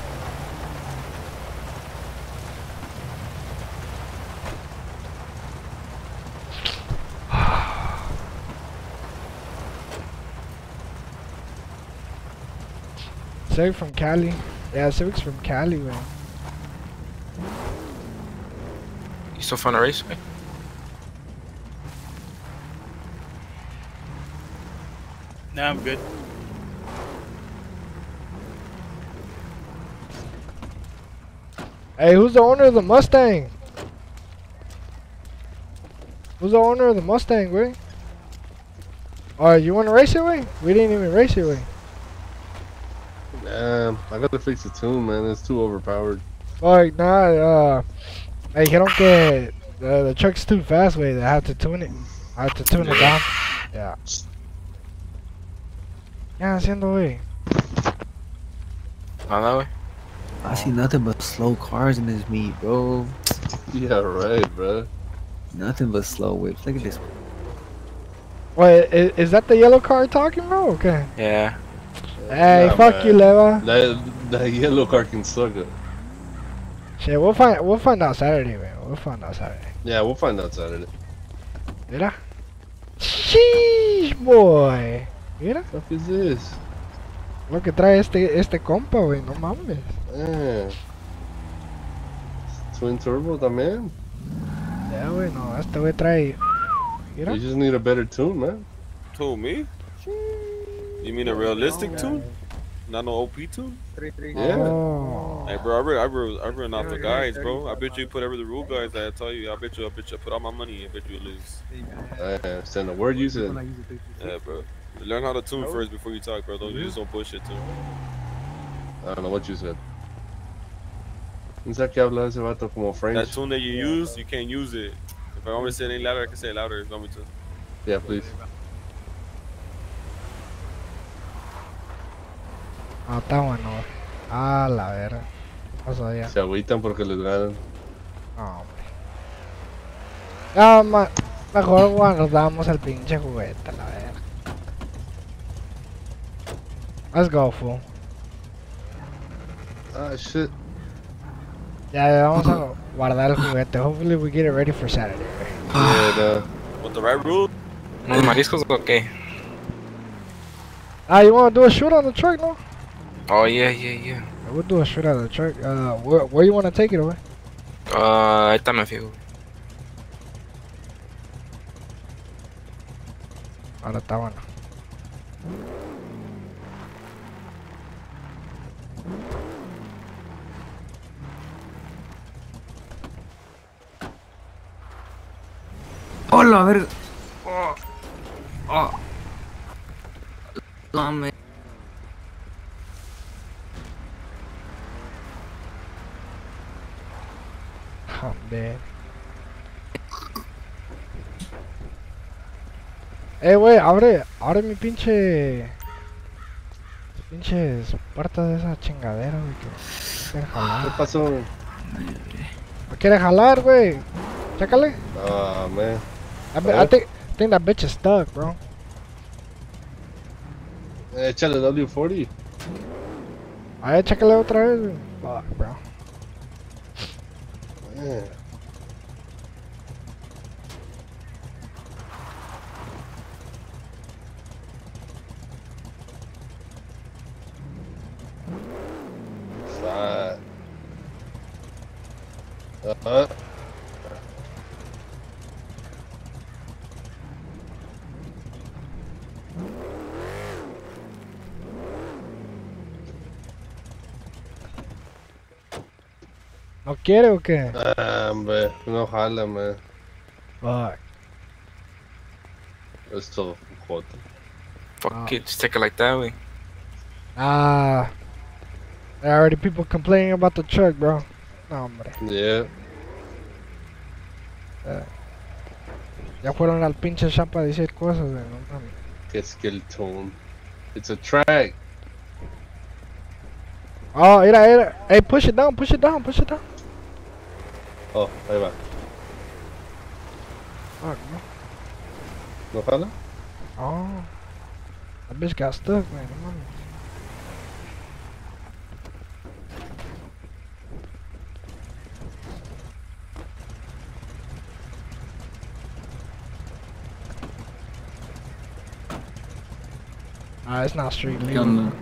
Civic from Cali. Yeah, Civic's from Cali, man. You still fun to race with? Nah, I'm good. Hey, who's the owner of the Mustang? Who's the owner of the Mustang, way? Oh, you want to race it, way? We didn't even race it, way. I gotta fix the tune, man. It's too overpowered. Fuck, nah, me dijeron que the truck's too fast, way. They have to tune it. I have to tune it down. Yeah. Yeah, haciendo, way. Nada, wey. I see nothing but slow cars in this meet, bro. Yeah, right, bro. Nothing but slow whips. Look at this. Wait, is that the yellow car talking, bro? Okay. Yeah. Hey, Nah, fuck man. you, Leva. That yellow car can suck it. Shit, we'll find out Saturday, man. We'll find out Saturday. Yeah, we'll find out Saturday. Mira. Sheesh, boy. Mira. What the fuck is this? Lo que trae este compa, güey. No mames. Twin turbo también. Ya, güey. No, este güey trae. Mira. You just need a better tune, man. Who, me? You mean a realistic tune? Not no OP tune? Yeah. Oh. Hey, bro, I run off the guides, bro. I bet you put every the rule guides that I tell you. I bet you I put all my money. I bet you lose. Send the word you said. Yeah, bro. Learn how to tune first before you talk, bro. Don't use some bullshit too. I don't know what you said. Piensa que habla ese vato como French. That tune that you use, you can't use it. If I want me to say it any louder, I can say it louder if you want me to. Yeah, please. Ah, está bueno. Ah, la verga. No sabía. Se agüitan porque les ganan. No, hombre. Ya, mejor guardamos el pinche juguete, la verga. Let's go, fool. Ah, shit. Ya, vamos a guardar el juguete. Hopefully we get it ready for Saturday. Yeah, With the right rule? ¿Unos mariscos o qué? Ah, you want to do a shoot on the truck, no? Oh, yeah. We'll do a shoot on the truck. Where you want to take it, away? Ahorita me fijo. Ahora está bueno. Hola, a ver. Dame. Joder. Güey, abre mi pinches puertas de esa chingadera, güey, que quiere jalar. ¿Qué pasó? ¿No quiere jalar, güey? Chécale. Ah, man. I think that bitch is stuck, bro. Échale W40. A ver, chécale otra vez, güey. Fuck, bro. ¿No quiere o qué? Hombre, no jala, man. Fuck. Es todo joto. Fuck it, just take it like that, way. There are already people complaining about the truck, bro. No, hombre. Yeah. Ya fueron al pinche shop a decir cosas, güey. No mames. Que skeleton. It's a track. Oh, mira. Hey, push it down. Oh, ahí va. Fuck, no. ¿No jala? Oh. That bitch got stuck, man. No mames. Ah, it's not street ¿Qué legal. onda?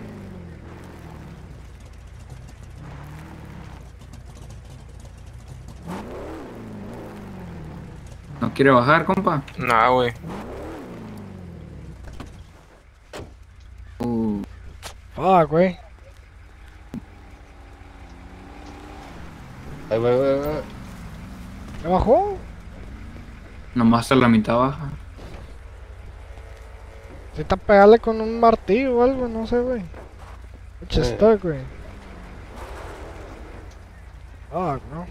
¿No quiere bajar, compa? Nah, güey. Fuck, güey. Ahí va. ¿Me bajó? Nomás hasta la mitad baja. Necesita pegarle con un martillo o algo, no sé, güey. Pinche stuck, güey. Fuck, no.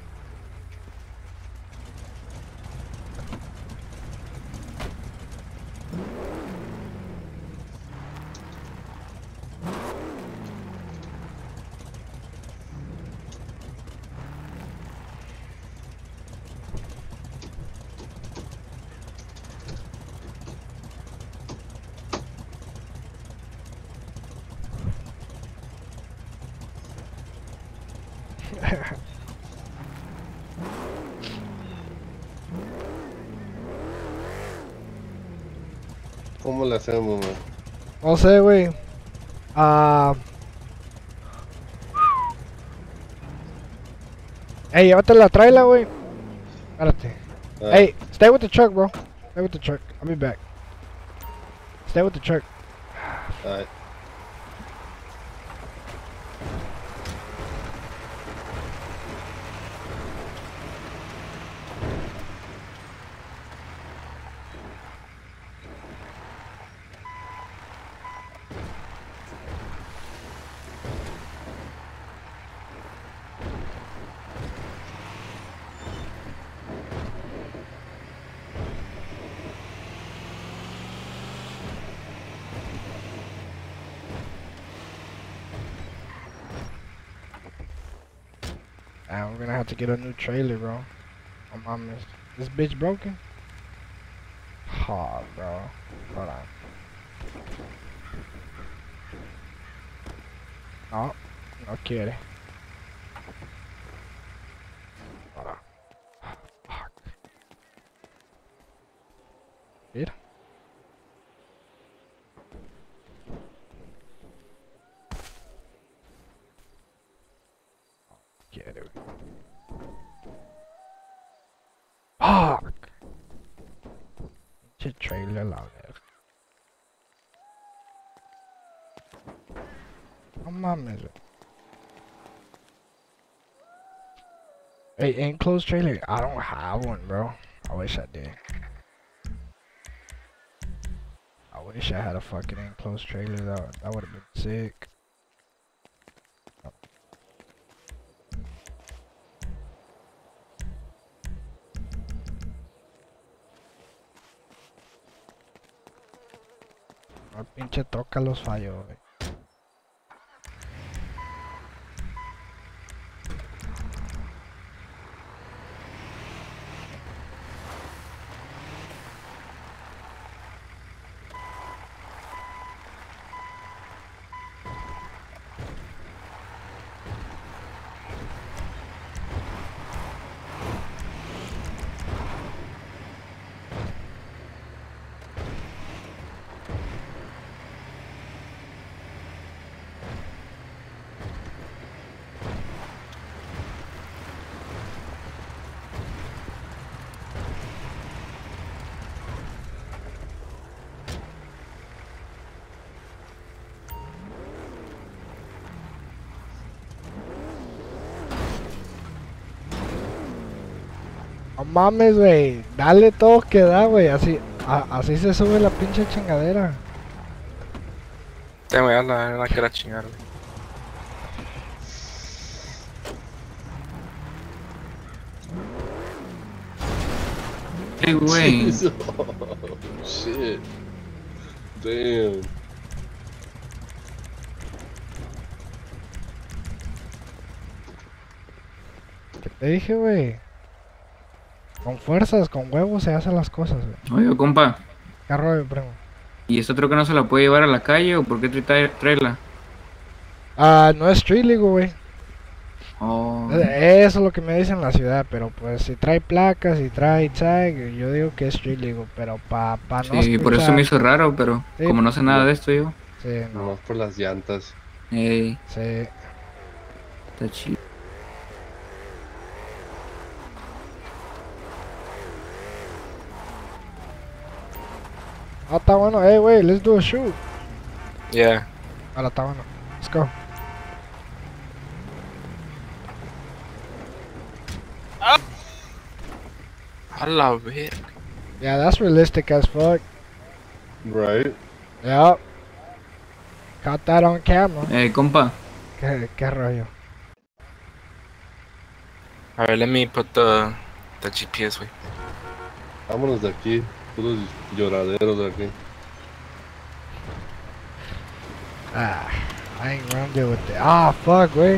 ¿Cómo le hacemos, man? No sé, güey. Hey, llévate la trailer, güey. Espérate. Hey, stay with the truck, bro. Stay with the truck. I'll be back. Stay with the truck. Alright. We're gonna have to get a new trailer, bro. Oh, mom, this bitch broken? Oh, bro. Hold on. Oh, no kidding. Hold on. Fuck. Mira. Get it. Fuck. Pinche trailer, la verga. No mames, güey. Hey, enclosed trailer. I don't have one, bro. I wish I did. I wish I had a fucking enclosed trailer. That would have been sick. El pinche troca los falló, güey. No mames, güey. Dale todo que da, güey. Así se sube la pinche chingadera. Tengo ya la que era chingar, güey. Sí, güey. Oh, shit. Damn. ¿Qué te dije, güey? Con fuerzas, con huevos se hacen las cosas, güey. Oye, compa. ¿Qué rollo, primo? ¿Y esta troca no se la puede llevar a la calle o por qué traerla? Ah, no es street legal, güey. Oh. Eso es lo que me dicen en la ciudad, pero pues si trae placas, si trae tag, yo digo que es street legal, pero pa no Sí, por eso me hizo raro, pero Sí, como no sé nada de esto yo. Sí, no. Nomás por las llantas. Ey, Sí. está chido. Ah, está bueno. Hey, wait, let's do a shoot. Yeah. Ahora está bueno. Let's go. A la verga. Yeah, that's realistic as fuck. Right. Yep. Caught that on camera. Compa. ¿Qué rollo? A ver, let me put the GPS, güey. Vámonos de aquí. Puros lloraderos de aquí. Ah, I ain't gonna deal with it. Ah, fuck, güey.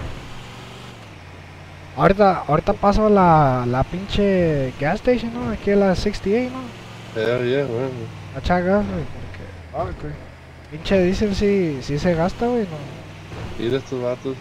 Ahorita paso la pinche gas station, ¿no? Aquí a la 68, ¿no? Yeah, bueno. A echar gas, güey. Porque, güey. Pinche diesel sí se gasta, güey, ¿no? Mira estos vatos.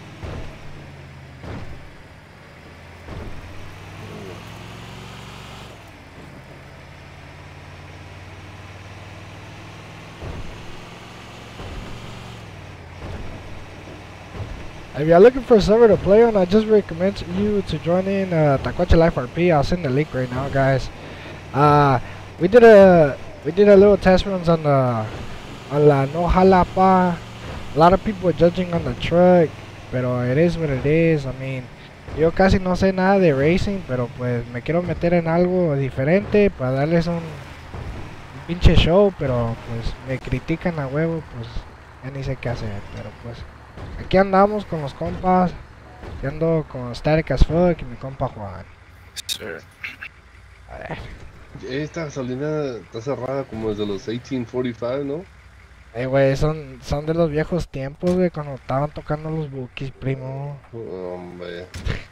If you're looking for a server to play on, I just recommend you to join in Tacuache Life RP. I'll send the link right now, guys. We did a little test runs on la No Jalapa. A lot of people are judging on the truck, pero it is what it is. I mean, yo casi no sé nada de racing, pero pues me quiero meter en algo diferente para darles un pinche show, pero pues me critican a huevo, pues ya ni sé qué hacer, pero pues aquí andamos con los compas. Aquí ando con Static as Fuck y mi compa Juan. Sure. A ver. Esta gasolina está cerrada como desde los 1845, ¿no? Güey, son de los viejos tiempos, güey, cuando estaban tocando los bookies, primo. Hombre.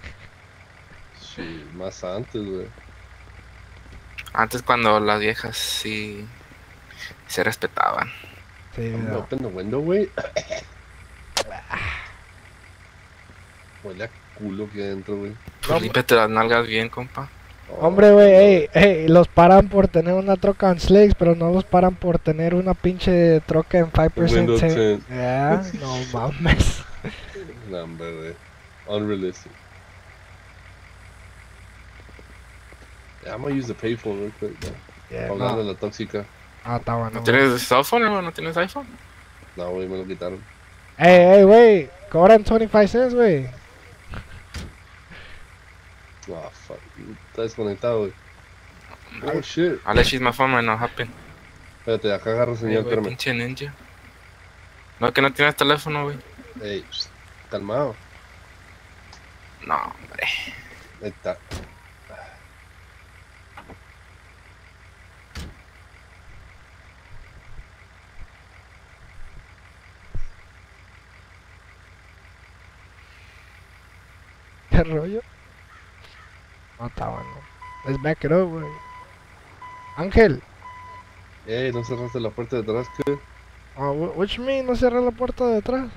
Sí, más antes, güey. Antes cuando las viejas sí se respetaban. Sí, I'm no. open the window, güey. Huele a culo aquí adentro, güey. Pues límpiate las nalgas bien, compa. Hombre, güey, los paran por tener una troca en slicks, pero no los paran por tener una pinche troca en 5% Windows tint. 10. Yeah, no mames. No, hombre, güey. Unrealistic. Yeah, I'm gonna use the payphone real quick, man. Yeah, Hablando no. de la tóxica. Ah, está bueno. ¿No tienes cell phone, hermano? ¿No tienes iPhone? No, güey, me lo quitaron. Güey, cobran 25 cents, güey. Ah, fuck. Está desconectado, güey. Oh, shit. I'll let you use my phone right now, happen. Espérate, acá agarro señal, Güey, espérame. pinche ninja. No, que no tienes teléfono, güey. Ey, calmado. No, hombre. Ahí está. ¿Qué rollo? No, está bueno. Let's back it up, güey. Ángel. Ey, ¿no cerraste la puerta de atrás, qué? What you mean? ¿No cerré la puerta de atrás?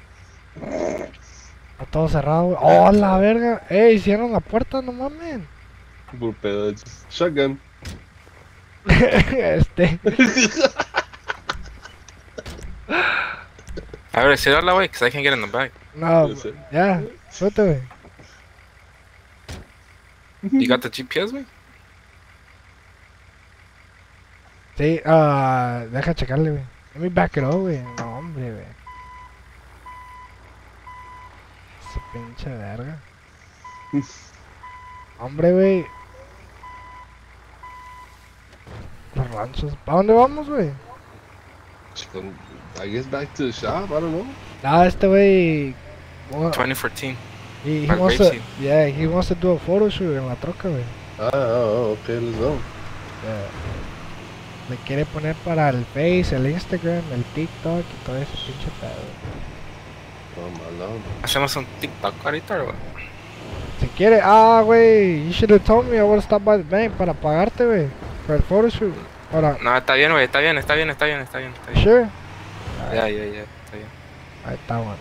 Está todo cerrado, güey. ¡Oh, la verga! Hicieron la puerta, no mames. Por pedo, shotgun. A ver, sit out that way, because I can't get in the back. No, ya, suerte, güey. You got the GPS, güey? Sí, deja checarle, güey. Let me back it up, güey. No, hombre, güey. Ese pinche verga. Hombre, güey. Los ranchos. ¿Para dónde vamos, güey? I guess back to the shop, I don't know. Ah, este güey. 2014. He Back wants to, racing. yeah, he wants to do a photo shoot en la troca, güey. Oh, okay, let's go. Le quiere poner para el Face, el Instagram, el TikTok y todo ese pinche pedo. No, malón. Hacemos un TikTok ahorita, güey. Si quiere, güey, you should have told me I would have stopped by the bank para pagarte, güey, para el photoshoot. Ahora, No, está bien, güey, está bien. sure. Ya, está bien. Ahí está, bueno.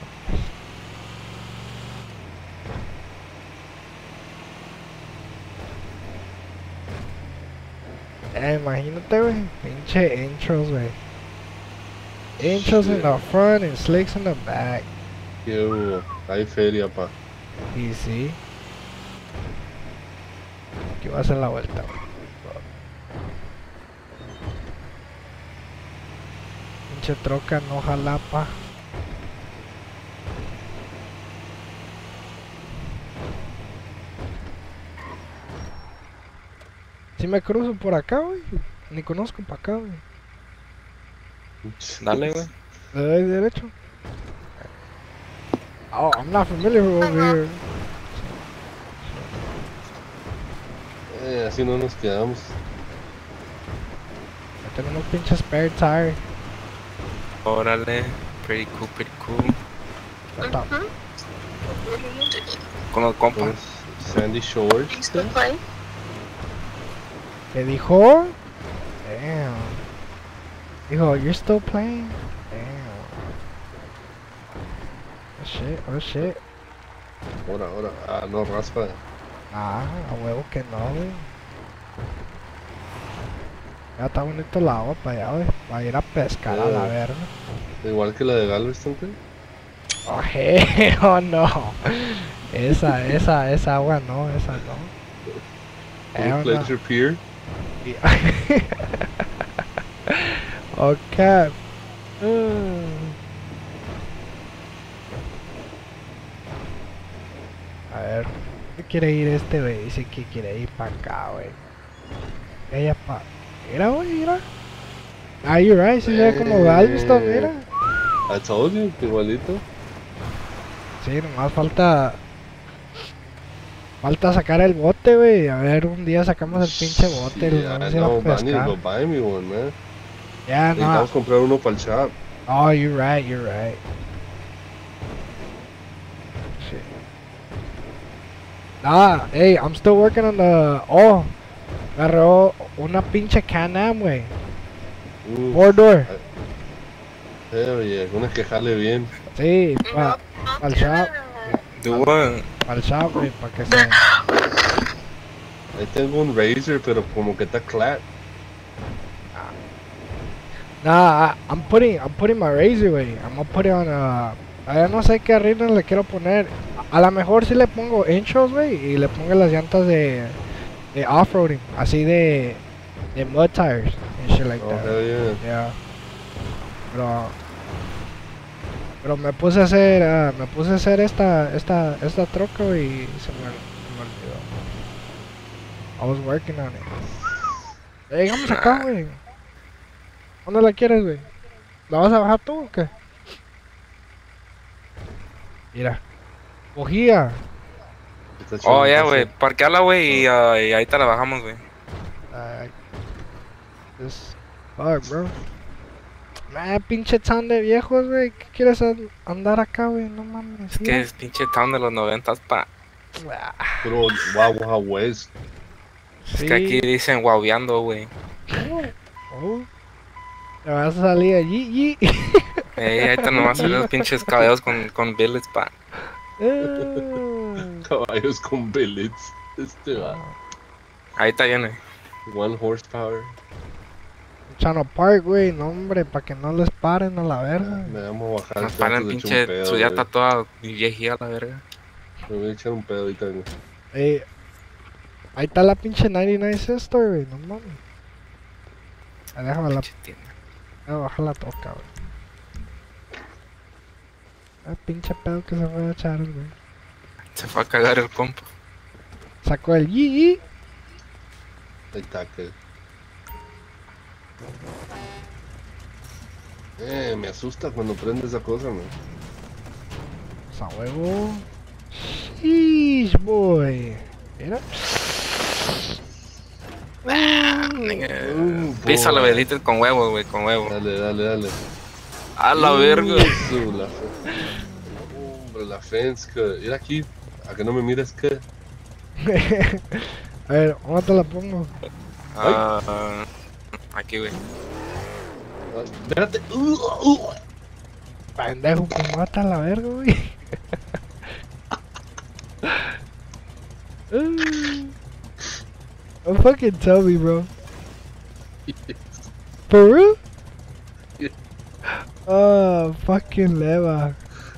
Imagínate, güey, pinche intros, güey. Intros in the front and slicks in the back. Qué hubo. Hay feria, pa. Y sí. Aquí va a hacer la vuelta, güey. Pinche troca, no jalapa. Si me cruzo por acá, güey. Ni conozco para acá, güey. Dale, güey. ¿Le doy derecho? Oh, I'm not familiar over here. Así no nos quedamos. Tenemos pinche spare tire. Órale, pretty cool. Está. Con los compas. Sandy Shores. ¿Qué dijo? Damn. Dijo, you're still playing? Damn. Oh shit. Ahora. No, raspa. A huevo que no, güey. Ya está bonito el agua para allá, güey. Para ir a pescar a la verga. Igual que la de Galveston, ¿qué? Oh, hell no. Esa agua no, esa no. Full Pleasure Pier. Okay. A ver, ¿qué quiere ir este güey? Dice que quiere ir para acá, güey. Ella mira, güey, mira. You're right, si se ve como Galveston, mira. I told you, igualito. Sí, nomás falta sacar el bote, güey. A ver, un día sacamos el pinche bote. No, Bunny, go buy me one, man. Ya, no. Necesitamos comprar uno para el shop. Oh, you're right. Shit. Nah, hey, I'm still working on the... Oh, me agarró una pinche Can-Am, güey. 4-door. Hell yeah, una que jale bien. Sí, para el shop. Para el shop, güey, para que se... Ahí tengo un Razor, pero como que está clap. Nah, I'm putting my Razor, güey. I'm gonna put it on no sé qué ritmo le quiero poner. A lo mejor sí le pongo intros, güey, y le pongo las llantas de off-roading, así de mud tires and shit like that. Hell yeah. Yeah. Pero me puse a hacer esta troca, güey, y se me olvidó. I was working on it. Llegamos acá, güey. ¿Dónde la quieres, güey? ¿La vas a bajar tú o qué? Mira. Cogía. Oh, ya, güey. Parqueala, güey, y ahí te la bajamos, güey. Fuck, bro. Pinche town de viejos, güey. ¿Qué quieres andar acá, güey? No mames. Es que es pinche town de los 90s, pa. Pero Wawa West. Es que aquí dicen guaueando, güey. Te vas a salir allí. Ahí te nomás salen los pinches caballos con billets, pa. Caballos con billets. Va. Ahí está bien, güey. 1 horsepower. Chano Park, güey, no hombre, para que no les paren a la verga. Me vamos a bajar. Nos paran pinche, su ya está toda viejía a la verga. Me voy a echar un pedo ahorita, güey. Ahí está la pinche 99 Sister, güey, no mames. Déjame bajar la toca, güey. Pinche pedo que se fue a echar, güey. Se fue a cagar el compa. Sacó el yi. Ahí está, que... me asusta cuando prende esa cosa, man. Esa huevo. Sheesh, boy. Mira. Pisa la velita con huevo, güey, con huevo. Dale, dale, dale. A la verga. Hombre, la fence, que. Mira aquí. A que no me mires, que. A ver, ¿dónde te la pongo? Aquí, güey. Espérate. Pendejo, pues mata a la verga, güey. Oh, fucking tell me, bro. For real? Oh, fucking leva.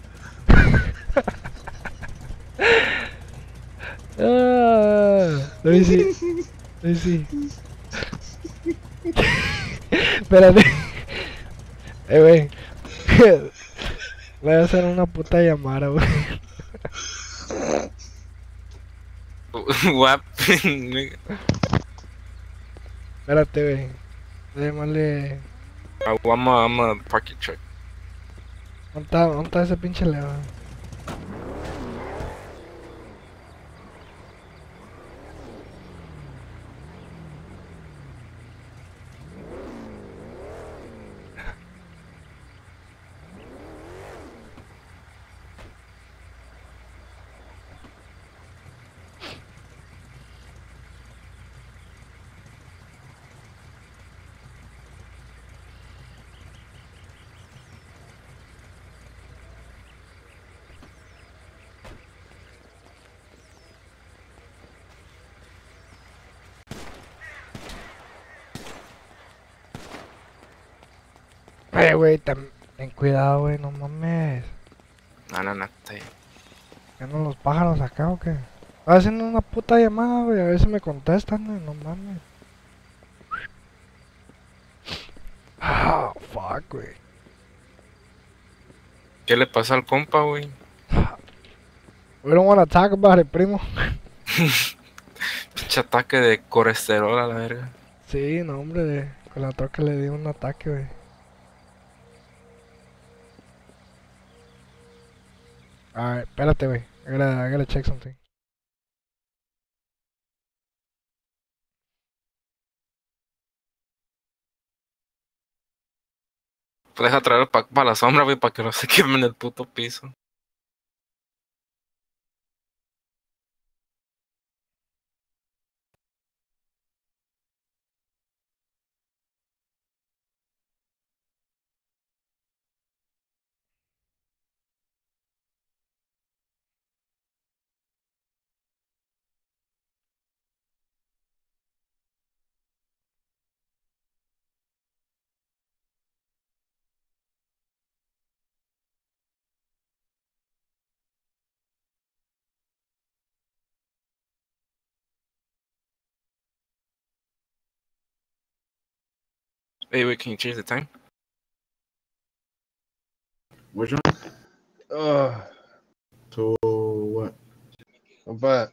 Let me see. Let me see. Espérate. Güey. Voy a hacer una puta llamada, güey. What? Espérate, güey. Voy a llamarle. I'm a parking truck. ¿Dónde está ese pinche leva? Güey, ten cuidado, güey, no mames. No, está bien. ¿Quedan los pájaros acá o qué? Estoy haciendo una puta llamada, güey, a ver si me contestan, güey, no mames. Ah, fuck, güey. ¿Qué le pasa al compa, güey? We don't wanna talk about it, primo. Pinche ataque de colesterol a la verga. Sí, no, hombre, con la troca le di un ataque, güey. Alright, espérate, güey. I gotta check something. Pues deja traer para la sombra, güey, para que no se quemen el puto piso. Hey, wait, can you change the time? Which one? To what? I'm back.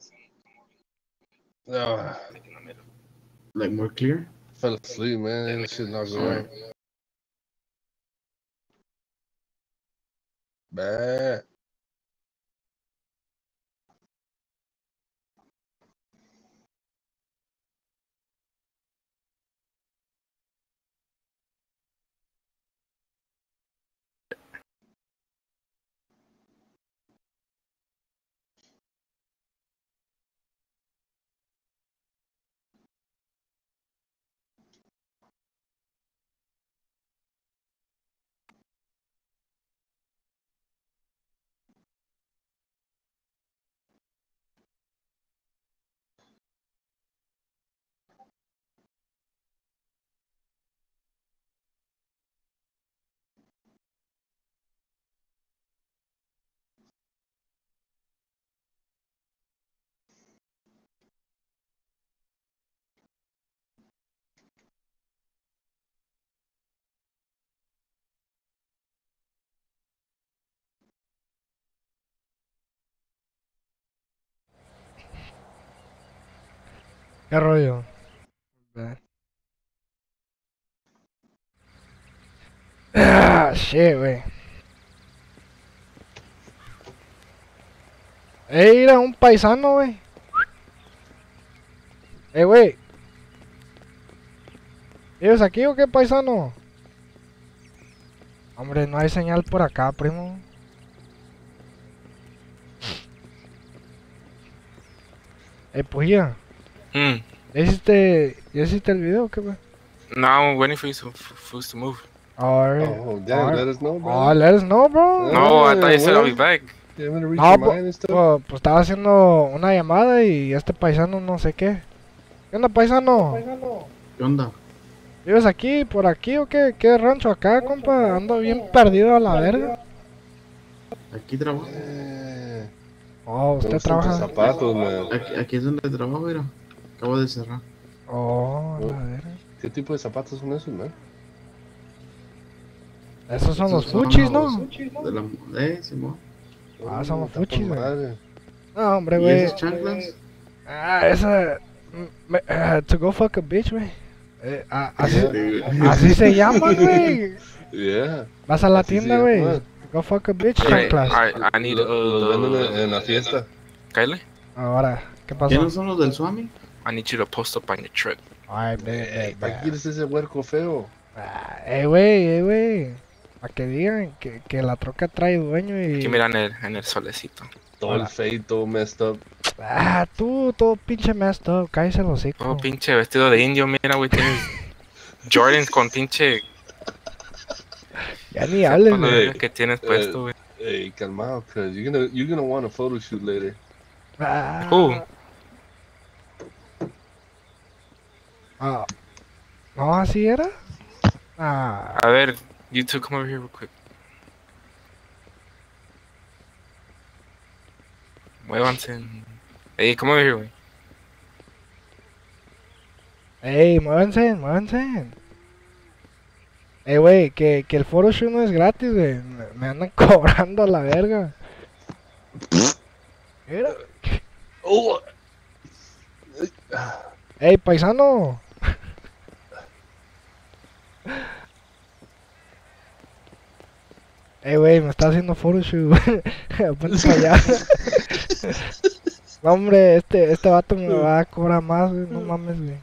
Like more clear? Fell asleep, man. That shit not going. Bad. ¿Qué rollo? Ah, shit, güey. Era un paisano, güey. Güey. ¿Vives aquí o qué, paisano? Hombre, no hay señal por acá, primo. Pujía. ¿Ya hiciste el video o qué, güey? No, I'm waiting for you to move. Alright. Oh, damn, let us know, bro. Oh, let us know, bro. No, I thought you said I'll be back. No, pues estaba haciendo una llamada y este paisano no sé qué. ¿Qué onda, paisano? ¿Qué onda? ¿Vives aquí, por aquí o qué? ¿Qué rancho acá, compa? Ando bien perdido a la verga. Aquí trabajo. Oh, usted trabaja. Zapatos, man. Aquí es donde trabajo, mira. Acabo de cerrar. Oh, a la verga. ¿Qué tipo de zapatos son esos, man? Esos son los fuchis, ¿no? De la... Simón. Ah, son los fuchis, güey. Madre. No, hombre, ¿Y güey. esas chanclas? Ah, esa... to go fuck a bitch, güey. Así se llama, güey. Yeah. Vas a la Así se tienda, llama. güey. Go fuck a bitch, Right, chanclas. I need Los venden en la fiesta. Kyle, Ahora, ¿qué pasó? ¿Quiénes son los del Swami? I need you to post up on your trip. Ay, ve. ¿Para qué quieres ese huerco feo? Güey. Para que digan que la troca trae dueño y... Aquí mira en el solecito. Todo el fade, todo messed up. Ah, tú, todo pinche messed up. Cállese los hocico. Todo pinche vestido de indio, mira, güey. Tienes Jordans con pinche... Ya ni hables, güey. Que tienes puesto, güey. Hey, calmado, cuz you're gonna want a photo shoot later. No, así era. A ver, you two come over here real quick. Muévanse. Hey, come over here, güey. Ey, muévanse. Ey, güey, que el photoshoot no es gratis, güey. Me andan cobrando a la verga. Mira. Ey, paisano. Ey, güey, me está haciendo photoshoot. Ponte para allá. No, hombre, este vato me va a cobrar más, güey. No mames, güey.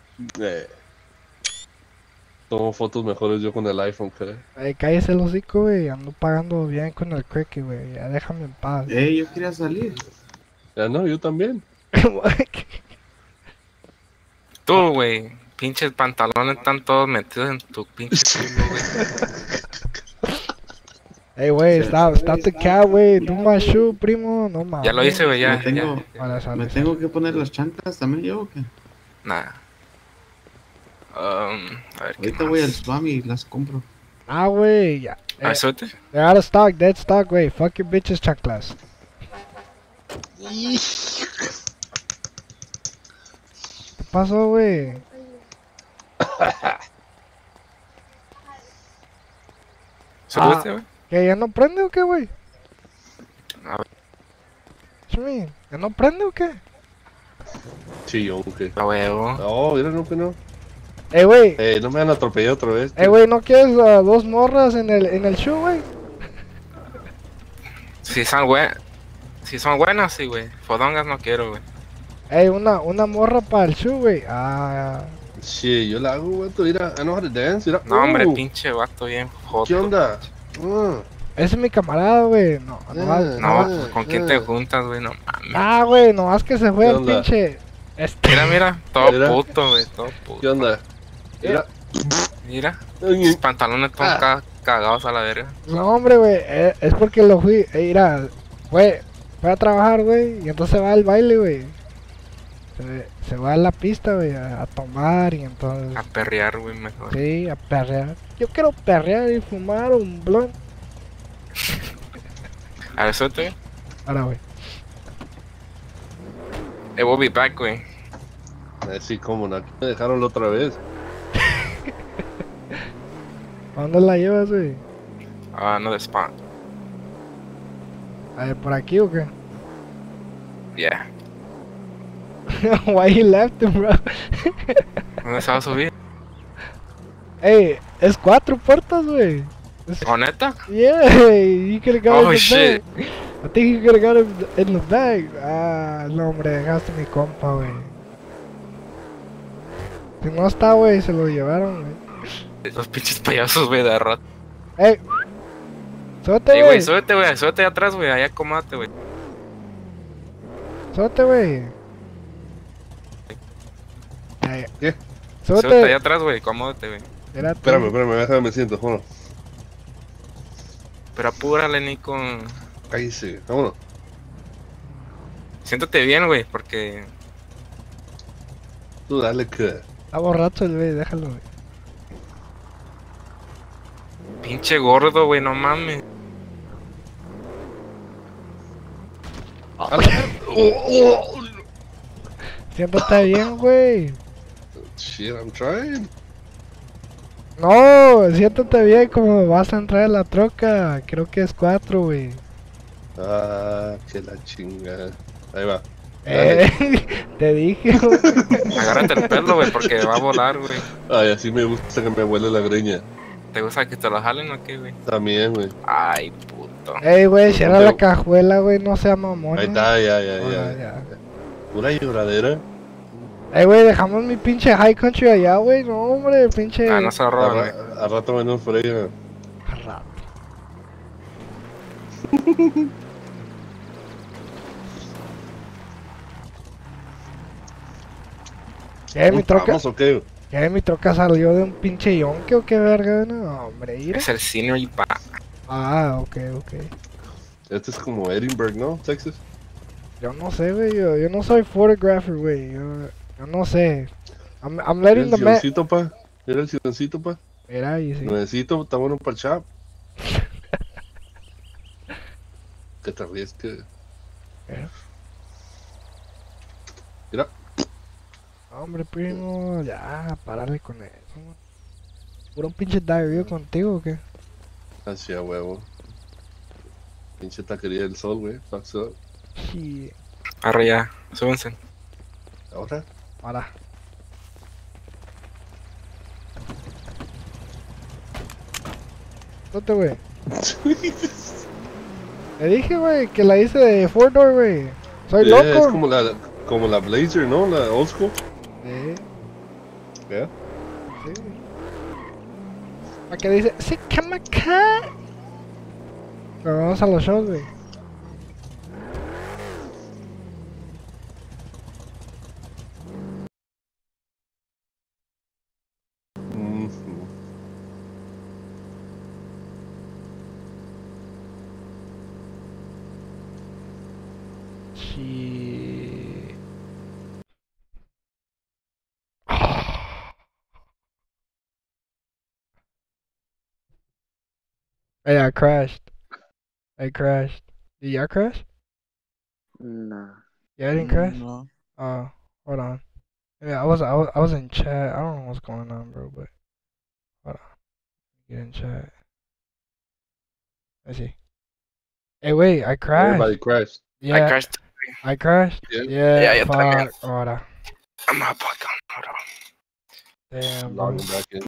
Tomo fotos mejores yo con el iPhone, creo. Ey, cállese el hocico, güey. Ando pagando bien con el Cricket, güey. Ya déjame en paz. Yo quería salir. Ya no, yo también. Tú, güey. Pinches pantalones están todos metidos en tu pinche culo, güey. Ey, güey, stop the cat, güey. Do my shoe, primo. No mames. Ya lo hice, güey, ya. ¿Me tengo que poner las chanclas también yo o qué? Nah. A ver, ahorita voy al Swami y las compro. Ah, güey, ya. ¿Suerte? They're out of stock, dead stock, güey. Fuck your bitches, chanclas. ¿Qué pasó, güey? ¿Saludiste, güey? ¿Que ya no prende o qué, güey? A ver. Chimi, ¿ya no prende o qué? Sí, yo, ¿qué? A huevo. No, mira, no que no. Güey. No me han atropellado otra vez. Güey, ¿no quieres dos morras en el shoe, güey? Si son buenas, sí, güey. Fodongas no quiero, güey. Una morra para el shoe, güey. Sí, yo la hago, güey. Mira, I know how to dance. Mira. No, hombre, pinche vato bien joto. ¿Qué onda? Ese es mi camarada, güey. No, pues, ¿con quién te juntas, güey? No mames. Güey, nomás que se fue el pinche... Mira, todo puto, güey, todo puto. ¿Qué onda? Mira, los pantalones todos cagados a la verga. No, hombre, güey, es porque lo fui. Mira, fue a trabajar, güey, y entonces va al baile, güey. Se va a la pista, güey, a tomar y entonces... A perrear, güey, mejor. Sí, a perrear. Yo quiero perrear y fumar un blunt. A ver, suerte. Ahora, güey. We'll be back, güey. Sí, cómo no. Aquí me dejaron la otra vez. ¿A dónde la llevas, güey? Another spot. A ver, ¿por aquí o qué? Yeah. Why you left him, bro? ¿Dónde se va a subir? Ey, es 4 puertas, güey. ¿Oh, neta? Yeah, you could've got Oh, in the shit. bag. I think you could've got him in the bag. No, hombre, dejaste mi compa, güey. Si no está, güey, se lo llevaron, güey. Los pinches payasos, güey, de rato. ¡Ey! ¡Súbete, Ey, güey! güey, súbete, güey, súbete atrás, güey, allá acomódate, güey. ¡Súbete, güey! ¿Qué? Súbete allá atrás, güey, acomódate, güey. Espérame, déjame me siento, vámonos. Pero apúrale, Nico. Cállese, vámonos. Siéntate bien, güey, porque... Tú dale que... Está borracho el güey, déjalo, güey. Pinche gordo, güey, no mames. Siéntate bien, güey. Shit, I'm trying. No, siéntate bien como vas a entrar en la troca. Creo que es 4, güey. Ah, que la chinga. Ahí va. Te dije, güey. Agárrate el pelo, güey, porque va a volar, güey. Ay, así me gusta que me huele la greña. ¿Te gusta que te lo jalen o qué, güey? También, güey. Ay, puto. Ey, güey, cierra la cajuela, güey, no sea mamón. Ahí está, ya. Ya. Pura lloradera. Ey, güey, dejamos mi pinche high country allá, güey. No, hombre, pinche. Ah, no se lo roban, güey. A rato venimos por ella. A rato. Mi troca. ¿Vamos o qué? Mi troca salió de un pinche yonke o qué verga, no, hombre, mira. Es el scenery pa. Ah, ok. Este es como Edinburgh, ¿no? Texas. Yo no sé, güey, yo no soy photographer, güey, yo no sé. I'm letting the man... Mira el silencito, pa. Mira ahí, sí. Necesito, está bueno para el chat. Que te ríes que... Mira. Hombre, primo, ya, parale con eso. ¿Puro un pinche diarrhea contigo o qué? Así a huevo. Pinche taquería del sol, güey. Fucks up. Sí. Arre ya, súbense. ¿Ahora? Para. ¿Dónde, güey? Le dije, güey, que la hice de 4-door, güey. Soy loco. Es como la Blazer, ¿no? La old school. ¿Ya? Sí. ¿Para qué dice? Sí, come acá. Pero vamos a los shows, güey. Sí. Hey, I crashed. Did y'all crash? Nah. Yeah, I didn't crash? No. Oh, hold on. Yeah, I was in chat. I don't know what's going on, bro, but hold on. Get in chat. Let's see. Hey, wait, I crashed. Everybody crashed. Yeah. I crashed? Yeah, fuck. Ahora. I'm not fucking. Hold on. Damn, Logging back in.